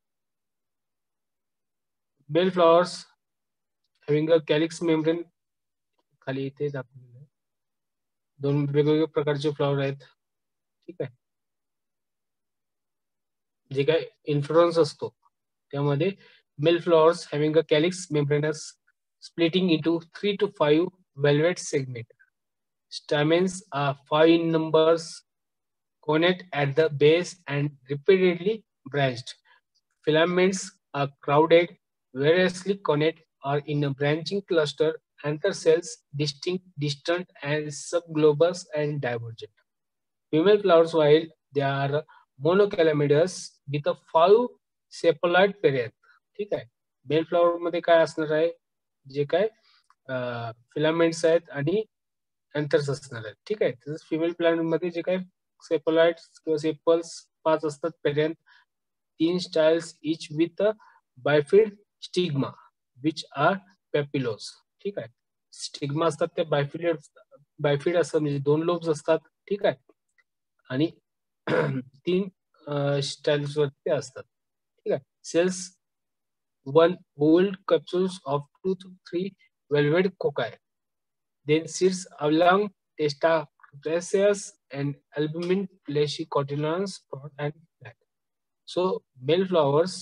Male flowers having a calyx membrane, खाली इथे दाखवलेलं आहे. दोन वेगवेगळ्या प्रकारचे फ्लॉवर आहेत, ठीक आहे. जे काय इन्फ्लोरन्स असतो त्यामध्ये male flowers having a calyx membranous splitting into three to five velvet segment. Stamens are five in numbers, connate at the base and repeatedly branched. Filaments are crowded, variously connate or in a branching cluster, anther cells distinct, distant and subglobous and divergent. Female flowers, while they are monocalamidous with a five sepaloid perianth. ठीक आहे. मेल फ्लॉवर मध्ये काय असणार आहे, जे काय फिलामेंट्स आहेत आणि अँथर्स असणार आहेत. ठीक आहे. तसंच फिमेल प्लांट मध्ये जे काय सेपलाइट्स किंवा सेपल्स पाच असतात, पेरियंथ तीन styles each with a bifid stigma which are papillose. ठीक आहे. स्टिग्मा असतात ते बायफिड बायफिड असतात, म्हणजे दोन लोब्स असतात. ठीक आहे. आणि तीन स्टाइल्स वरती असतात. ठीक आहे. Cells one old capsules of two to three velvet cocci. Then seeds along testaceous and albumin fleshy cotyledons spot and flat. So male flowers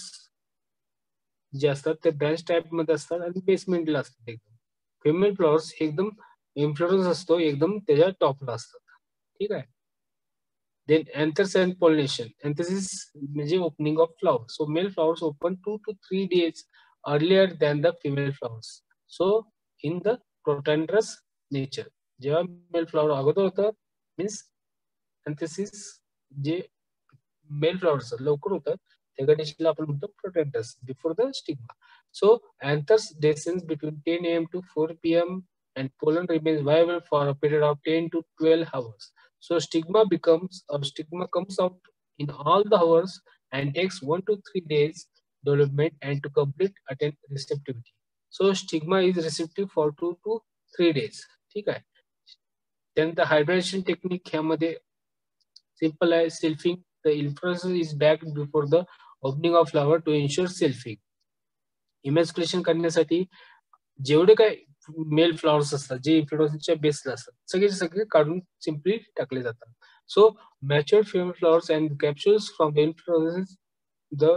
जे असतात ते ब्रँच टाइप मध्ये असतात आणि बेसमेंटला असतात एकदम. फिमेल फ्लॉवर्स एकदम इन्फ्लोरन्स असतो एकदम त्याच्या टॉपला असतात. ठीक आहे. Then anthers and pollination. Anthesis म्हणजे opening of flowers. So male flowers open two to three days earlier than the female flowers. So in the protandrous nature, जेव्हा मेल फ्लॉवर अगोदर होतं मीन्स anthesis जे मेल फ्लॉवर्स लवकर होतं त्या कंडिशनला आपण म्हणतो protandrous before the stigma. So anthers descends between ten a m to four p m and pollen remains viable for a period of ten to twelve hours. So stigma becomes or stigma comes out in all the hours and takes one to three days development and to complete attain receptivity. So stigma is receptive for two to three days. ठीक आहे. त्यानंतर हायब्रिडेशन टेक्निक ह्यामध्ये सिंपल आहे. Selfing the inflorescence is bagged before the opening of flower to ensure selfing. Emasculation करण्यासाठी जेवढे काय मेल फ्लॉवर्स असतात जे इन्फ्लोरेसन्सच्या बेसला असतात सगळे सगळे काढून सिम्पली टाकले जातात. So matured female flowers and capsules from the inflorescence the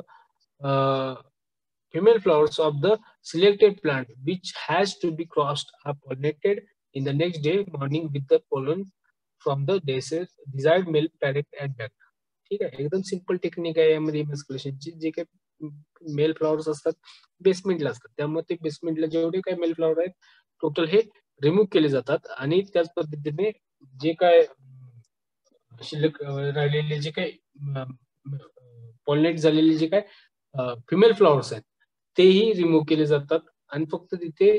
female flowers of the selected plant which has to be crossed are pollinated in the next day morning with the pollen from the desired male parent and back. ठीक आहे. एकदम सिंपल टेक्निक आहे यामध्ये इमॅस्क्युलेशनची. जे काही मेल फ्लॉवर्स असतात बेसमेंटला असतात त्यामुळे ते बेसमेंटला जेवढे काही मेल फ्लॉवर आहेत टोटल हे रिमूव्ह केले जातात आणि त्याच पद्धतीने जे काय शिल्लक राहिलेले जे काही पॉलिनेट झालेले जे काय फिमेल फ्लॉवर्स आहेत तेही रिमूव्ह केले जातात आणि फक्त तिथे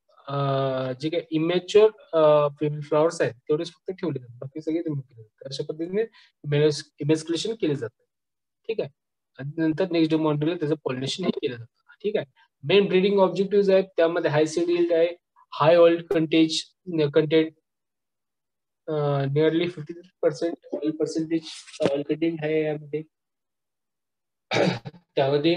जे काही इमॅच्युअर फिमेल फ्लॉवर्स आहेत तेवढेच फक्त ठेवले जातात, बाकी सगळे रिमूव्ह केले जातात. अशा पद्धतीने इमॅस्क्युलेशन केले जातं. ठीक आहे. आणि नंतर नेक्स्ट डे मॉर्निंगला त्याचं पॉलिनेशन हे केलं जातं. ठीक आहे. मेन ब्रीडिंग ऑब्जेक्टिव्ह आहेत त्यामध्ये हाय सीड यील्ड आहे, हाय ऑइल कंटेज content nearly fifty percent oil percentage oil content आहे यामध्ये. त्यामध्ये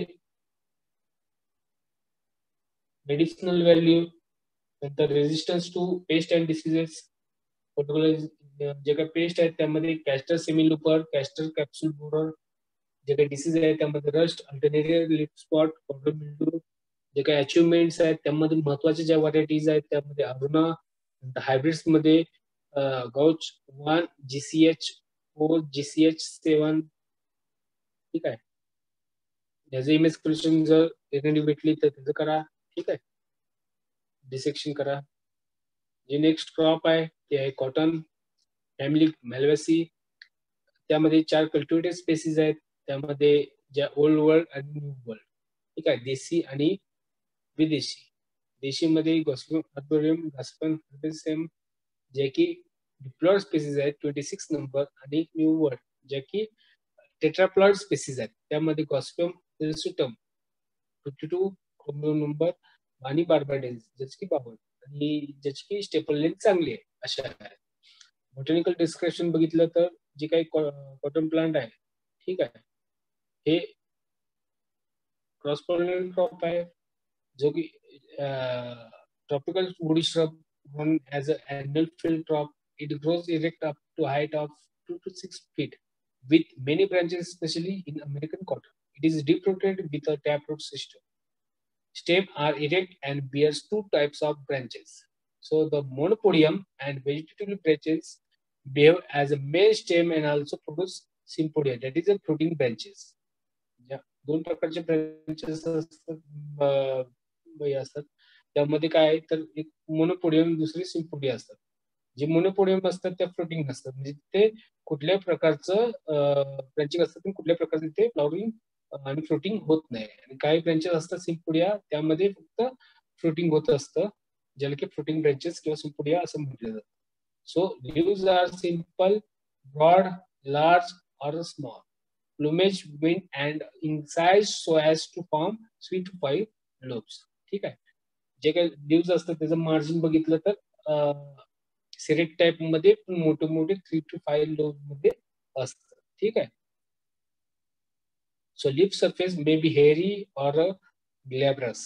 मेडिसिनल व्हॅल्यू, नंतर resistance to pest and diseases. Particular जे काही पेस्ट आहेत त्यामध्ये castor semilooper, castor capsule borer. जे काही डिसीज आहे त्यामध्ये rust, alternative leaf spot, powder mildew. जे काही अचिव्हमेंट्स आहेत त्यामध्ये महत्वाच्या ज्या व्हरायटीज आहेत त्यामध्ये अरुणा, हायब्रिड्स मध्ये गौच वन, जीसीएच फोर, जीसीएच सेवन. ठीक आहे. याचं इमॅस्क्युलेशन जर एखादी भेटली तर त्याचं करा. ठीक आहे. डिसेक्शन करा. जे नेक्स्ट क्रॉप आहे ते आहे कॉटन फॅमिली मॅल्वेसी. त्यामध्ये चार कल्टिवेटेड स्पेसीज आहेत त्यामध्ये ज्या ओल्ड वर्ल्ड आणि न्यू वर्ल्ड. ठीक आहे. देशी आणि विदेशी. देशी मध्ये गॉसिपियम आर्बोरियम, गॉसिपियम हर्बेसियम जे की डिप्लॉइड स्पेसीज आहेत ट्वेंटी सिक्स नंबर, आणि न्यू वर्ल्ड जे की टेट्राप्लॉइड स्पेसीज आहेत त्यामध्ये gossypium hirsutum fifty two number आणि बार्बाडेन्स ज्याची की बावन आणि ज्याची की स्टेपल लेंथ चांगली आहे अशा आहे. बॉटॅनिकल डिस्क्रिप्शन बघितलं तर जे काही कॉटन प्लांट आहे ठीक आहे हे क्रॉस पॉलिनेटेड क्रॉप आहे जो की tropical woody shrub known as an annual field crop. It grows erect up to a height of two to six feet with many branches, especially in American cotton. It is deep-rooted with a taproot system. Stems are erect and bears two types of branches. So the monopodium and vegetative branches behave as a main stem and also produce symphodia, that is a fruiting branches. ज्या दोन प्रकारचे ब्रांचेस असतात असतात त्यामध्ये काय आहे तर एक मोनोपोडियम दुसरी सिम्पोडिया असतात. जे मोनोपोडियम असतात त्या फ्लोटिंग नसतात, म्हणजे ते कुठल्याही प्रकारचं ब्रांचिंग असतात कुठल्या प्रकारचे ते फ्लॉवरिंग आणि फ्लोटिंग होत नाही. आणि काही ब्रांचेस असतात सिम्पोडिया त्यामध्ये फक्त फ्लोटिंग होत असतं, ज्याला की फ्लोटिंग ब्रांचेस किंवा सिम्पोडिया असं म्हटलं जातं. So leaves are simple, broad, large और small, plumage wing and in size so as to form three to five lobes. ठीक आहे. जे काही लीव्स असतात त्याचं मार्जिन बघितलं तर सिरेट टाइप मध्ये मोठे मोठे थ्री टू फाइव्ह लोब मध्ये असतात. ठीक आहे. So leaf surface may be hairy or glabrous.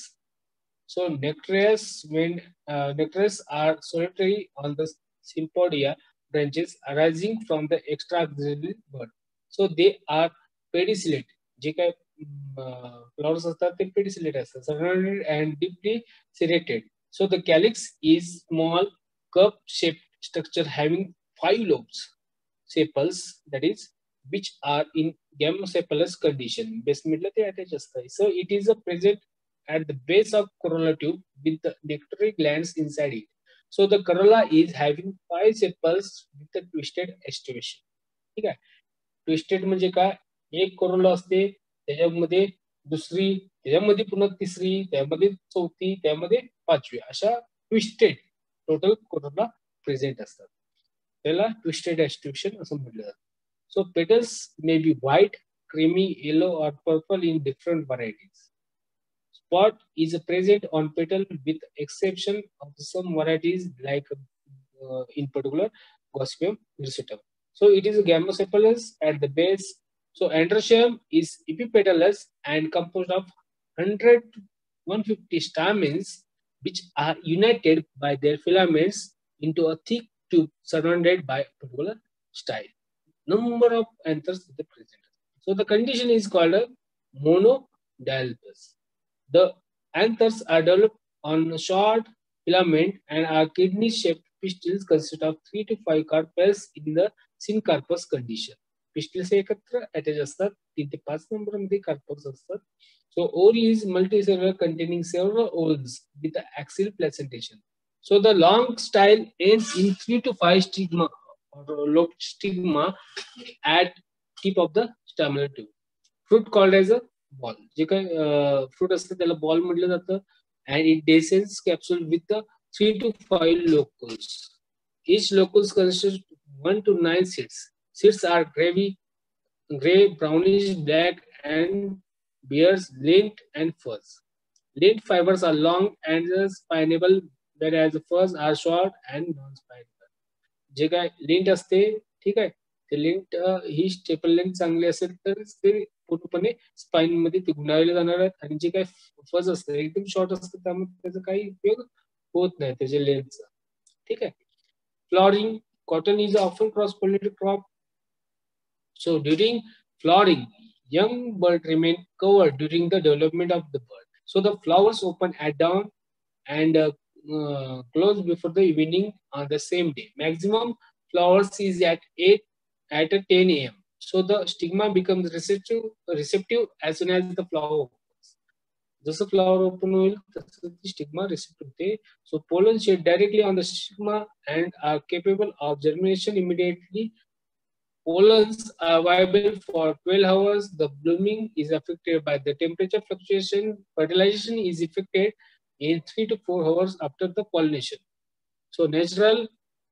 So nectaries when uh, nectaries are solitary on the symphodia branches arising from the extra-axillary bud. So they are pedicellate. जे काय flowers असतात ते pedicellate असतात, surrounded and deeply serrated. So the calyx is small cup-shaped structure having five lobes, sepals, that is, which are in gamosepalous condition. Base middle ते attached असतात. So it is a present at the base of corolla tube with the nectary glands inside it. So the corolla is having five sepals with a twisted aestivation. ठीक आहे. ट्विस्टेड म्हणजे काय, एक करोला असते त्याच्यामध्ये दुसरी, त्याच्यामध्ये पुन्हा तिसरी, त्यामध्ये चौथी, त्यामध्ये पाचवी, अशा ट्विस्टेड टोटल करोला प्रेझेंट असतात. त्याला ट्विस्टेड एस्टिव्हेशन असं म्हटलं जातं. So petals may be white, creamy, yellow और purple in different varieties. Spot is present on petal with exception of some varieties like uh, in particular Gosmium hirsutum. So it is gamosepalous at the base. So androecium is epipetalous and composed of one hundred to one hundred fifty stamens which are united by their filaments into a thick tube surrounded by a particular style. Number of anthers is present. So the condition is called a monodialbus. The anthers are developed on a short filament and are kidney-shaped pistils consist of three to five carpels in the syncarpous condition. Pistils एकत्र attach असतात, तीन ते पाच नंबर मध्ये carpels असतात. So ovary is multicellular containing several ovules with the axial placentation. So the long style ends in three to five stigma or lobe stigma at tip of the staminal tube. Fruit called as a ball. जे काही फ्रूट असतं त्याला बॉल म्हटलं जातं. And it descends capsule with the three to five locules. Each locule consists one to nine seeds. Seeds are gravy, gray, brownish, black, and bears lint and fuzz. Lint fibers are long and spinable, whereas the fuzz are short and non-spinable. जे काय लिंट असते, ठीक आहे, ते लिंट ही स्टेपल लेंथ चांगली असेल तर ते पूर्णपणे स्पाइन मध्ये ते गुंडाळले जाणार आहेत. आणि जे काय फज असतं एकदम शॉर्ट असतं त्यामुळे त्याचा काही उपयोग होत नाही त्याच्या लेंथचा. ठीक आहे. Flowering, cotton is often cross pollinated crop. So during flowering young bud remain covered during the development of the bud. So the flowers open at dawn and uh, uh, close before the evening on the same day. Maximum flowers is at eight at ten a m So the stigma becomes receptive receptive as soon as the flower opens. जसं फ्लॉवर ओपन होईल तसं ती स्टिग्मा रिसेप्ट होते. So pollen shed directly on the stigma and are capable of germination immediately. Pollens are viable for twelve hours. The blooming is affected by the temperature fluctuation. Fertilization is effected in three to four hours after the pollination. So natural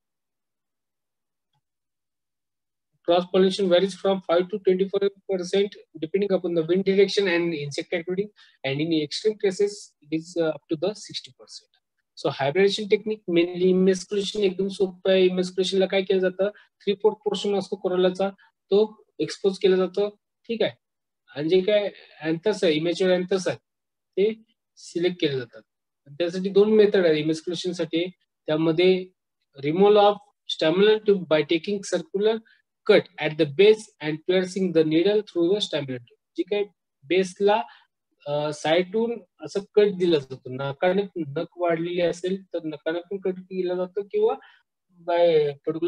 cross-pollination varies from five to twenty-four percent depending upon the wind direction and insect activity, and in extreme cases it is uh, up to the sixty percent. So hybridization technique mainly emasculation एकदम सोपं आहे. emasculation ला काय केलं जातं, थ्री फोर्थ पोर्शन असतो कोरोलाचा तो एक्सपोज केला जातो. ठीक आहे. आणि जे काय अँथर्स आहे, इमॅच्युअर अँथर्स आहेत ते सिलेक्ट केले जातात. त्यासाठी दोन मेथड आहेत emasculation साठी. त्यामध्ये removal of staminal tube by taking circular cut at the base and piercing the needle through the staminal tube. जी काही बेसला साईडून असं कट दिला जातो. नाकाने नख वाढलेली असेल तर नकाने पण कट केला जातो किंवा बाय पर्टिक्युलर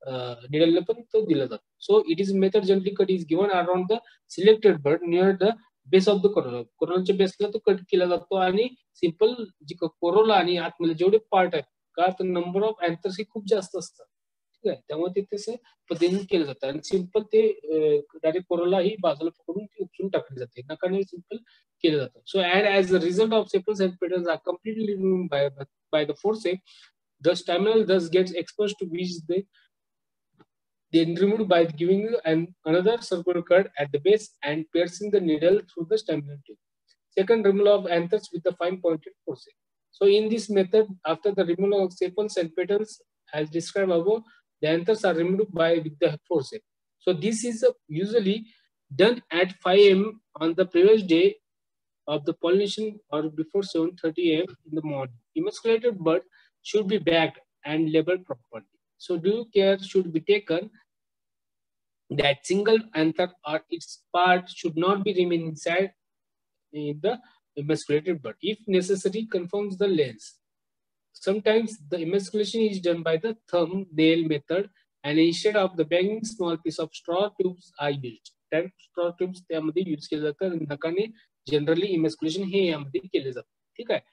निडलला पण तो दिला जातो. So it is method generally cut is given around the selected bud near the base of the corolla. कोरोलाच्या बेसला तो कट केला जातो आणि सिंपल जी कोरोला आणि आतमध्ये जेवढे पार्ट आहेत का तर नंबर ऑफ अँथर्स हे खूप जास्त असतात. ठीक आहे, त्यामुळे ते तसे पद्धतीने केलं जातं आणि सिंपल ते डायरेक्ट कोरोला ही बाजूला पकडून ती उपसून टाकली जाते. नकाने सिंपल केलं जातं. So and as a result of sepals and petals are completely removed by by the forcep, the staminal thus gets exposed to which they then removed by giving an another circular cut at the base and piercing the needle through the staminal tube. Second, removal of anthers with the fine pointed forceps. So in this method, after the removal of sepals and petals as described above, the anthers are removed by with the forceps. So this is uh, usually done at five a m on the previous day of the pollination or before seven thirty a m in the morning. Emasculated bird should be bagged and labeled properly. So due care should be taken that single anther or its part should not be remain inside in the emasculated bird. If necessary, confirms the lens. Sometimes the emasculation is done by the thumb nail method and instead of the banging small piece of straw tubes are used. That straw tubes त्यामध्ये यूज केले जातात. नकाने जनरली इमेस्कुलेशन हे यामध्ये केले जातात. ठीक आहे.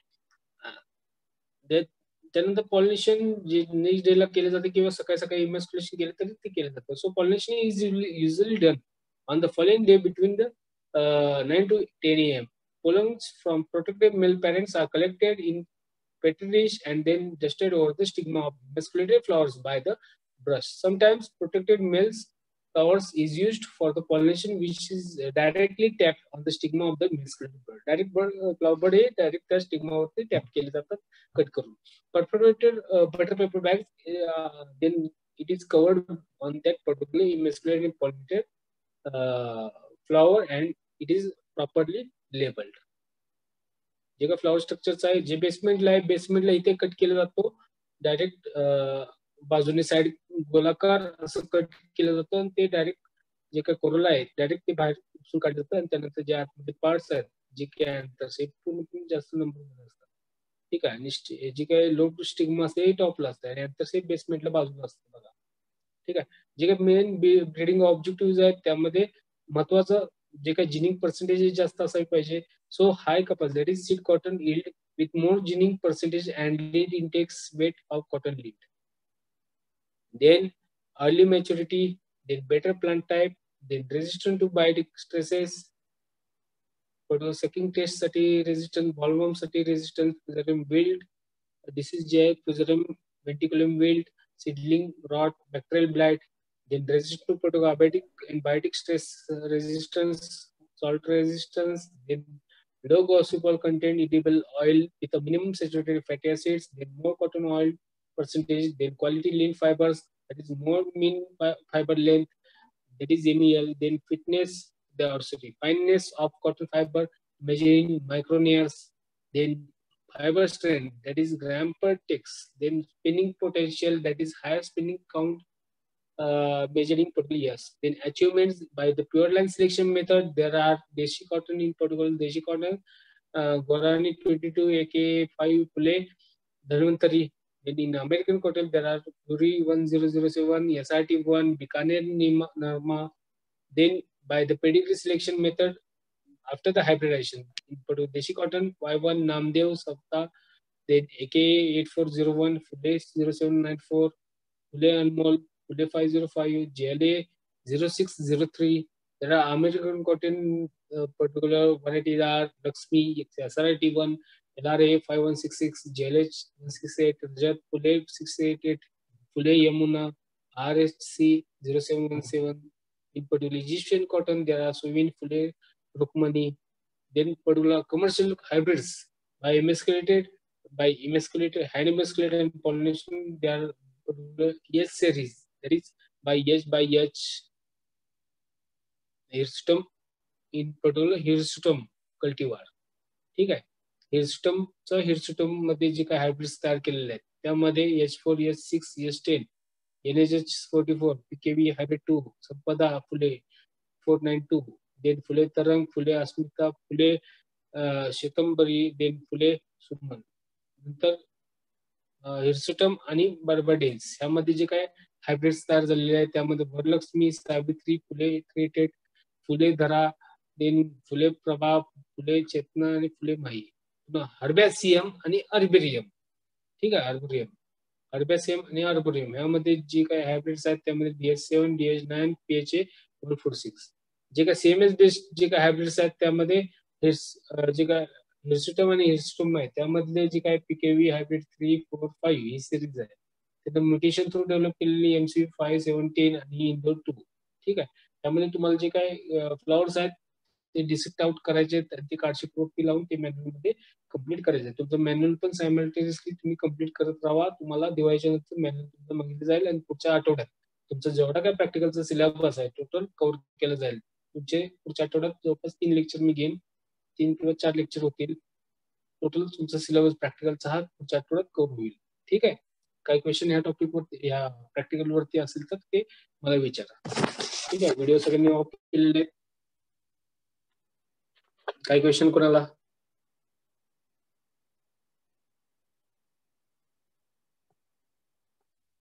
त्यानंतर पॉलिनेशन जे नेक्स्ट डेला केले जाते किंवा सकाळी सकाळी इमेस्कुलेशन केलं तरी ते केलं जातं. So pollination is usually done on the following day between the nine to ten a m. Pollens from protected male parents are collected in petri dish and then dusted over the stigma of emasculated flowers by the brush. Sometimes protected males flowers is used for the pollination, which is directly tapped on the stigma of the emasculated bird. Direct bird uh, flower bird हे direct त्या stigma वरती tap केले जातात कट करून. Perforated uh, butter paper bags, uh, then it is covered on that particular emasculated and pollinated uh, flower and it is properly labeled. जे का फ्लॉवर स्ट्रक्चरचा आहे जे बेसमेंटला आहे बेसमेंटला इथे कट केला जातो डायरेक्ट बाजूने साईड गोलाकार असं कट केलं जातं आणि ते डायरेक्ट जे काही कोरोला आहे डायरेक्ट ते बाहेर उपसून काढलं जातं आणि त्यानंतर जे आतमध्ये पार्ट्स आहेत जे काही अँथर्स पूर्ण जास्त नंबर असतात. ठीक आहे. आणि जे काही लो स्टिग्मा असते टॉपला असतं आणि अँथर्स बेसमेंटला बाजूला असतं बघा. ठीक आहे. जे काही मेन ब्रीडिंग ऑब्जेक्टिव्ह आहेत त्यामध्ये महत्वाचं जे काही जिनिंग पर्सेंटेज जास्त असायला पाहिजे. So high capacity, that is seed cotton yield with more ginning percentage and lead intakes weight of cotton lead. Then early maturity, then better plant type, then resistant to biotic stresses. For the sucking test sati resistant, bollworm sati resistant, Fusarium wilt, disease J, Fusarium venticulum wilt, seedling rot, bacterial blight, then resistant to protogabatic and biotic stress uh, resistance, salt resistance, then low gossypol content edible oil with a minimum saturated fatty acids, then more cotton oil percentage, then quality lean fibers, that is more mean fiber length, that is M E L, then fitness, the or sorry, fineness of cotton fiber, measuring micronears, then fiber strength, that is gram per ticks, then spinning potential, that is higher spinning count, uh, measuring total years. Then achievements by the pure line selection method, there are Deshi cotton in particular, Deshi cotton, uh, Gorani twenty-two, A K five, Pule, Dhanvantari. Then in American cotton, there are Puri one zero zero seven, S R T one, Bikaner Nama. Then by the pedigree selection method, after the hybridization, in particular Deshi cotton, Y one, Namdev, Sapta, then A K eight four zero one, Pule zero seven nine four, Pule Anmol, Pule five zero five, J L A zero six zero three. There are American cotton, uh, particular one eighty R, Lakshmi, S R I T one, L R A five one six six, J L H one six eight, Rajat, Pule six eight eight, Pule Yamuna, R H C zero seven one seven. In particular Egyptian cotton, there are Suvin, Pule, Rukmani. Then particular commercial hybrids by emasculated, by emasculated, hand emasculated and pollination, there are H series, that is by H by H, Hirsutum, in particular Hirsutum cultivar. ठीक आहे. हिरस्टमचं हिरसुटम मध्ये जे काही हायब्रिड्स तयार केलेले आहेत त्यामध्ये H four H six H ten N H H forty four PKB hybrid two Sampada Phule four nine two then Phule Tarang Phule Asmita Phule Shetambari then Phule Suman. नंतर हिरसुटम आणि बर्बाडेन्स ह्यामध्ये जे काय हायब्रिड्स तयार झालेले आहेत. त्यामध्ये वरलक्ष्मी, सावित्री फुले क्रिएटेड, फुले धरा, देन फुले प्रभा, फुले चेतना आणि फुले माई, हर्बॅसियम आणि अर्बेरियम. ठीक आहे, अर्बेरियम हर्बॅसियम आणि अर्बोरियम यामध्ये जे काही हायब्रिड्स आहेत त्यामध्ये DH seven, DH nine, PHA one four six. जे काही सीएमएस बेस्ड जे काही हायब्रिड्स आहेत त्यामध्ये जे काय हिरस्युटम आणि हिरस्युटम आहे त्यामधले जे काय PKV hybrid three four five ही सिरीज आहे. त्यात म्युटेशन थ्रू डेव्हलप केलेली एमसी फाईव्ह सेव्हन्टीन आणि इंडोर टू. ठीक आहे, त्यामध्ये तुम्हाला जे काय फ्लॉवर्स आहेत ते डिसेक्ट आउट करायचे, ते काळजीपूर्वक लावून ते मॅन्युअल मध्ये कम्प्लीट करायचं. तुमचं मॅन्युअल पण सायमल्टेनियसली तुम्ही कम्प्लीट करत राहा. तुम्हाला दिवाळीच्या नंतर मॅन्युअल तुमचं मागितलं जाईल आणि पुढच्या आठवड्यात तुमचं जेवढा काय प्रॅक्टिकलचा सिलेबस आहे टोटल कव्हर केलं जाईल. तुमचे पुढच्या आठवड्यात जवळपास तीन लेक्चर मी घेईन, तीन किंवा चार लेक्चर होतील. टोटल तुमचा सिलेबस प्रॅक्टिकलचा हा पुढच्या आठवड्यात कव्हर होईल. ठीक आहे, काही क्वेश्चन ह्या टॉपिक वरती ह्या प्रॅक्टिकल वरती असेल तर ते मला विचारा. ठीक आहे, व्हिडिओ सगळ्यांनी ऑफ केलेले. काही क्वेश्चन कोणाला?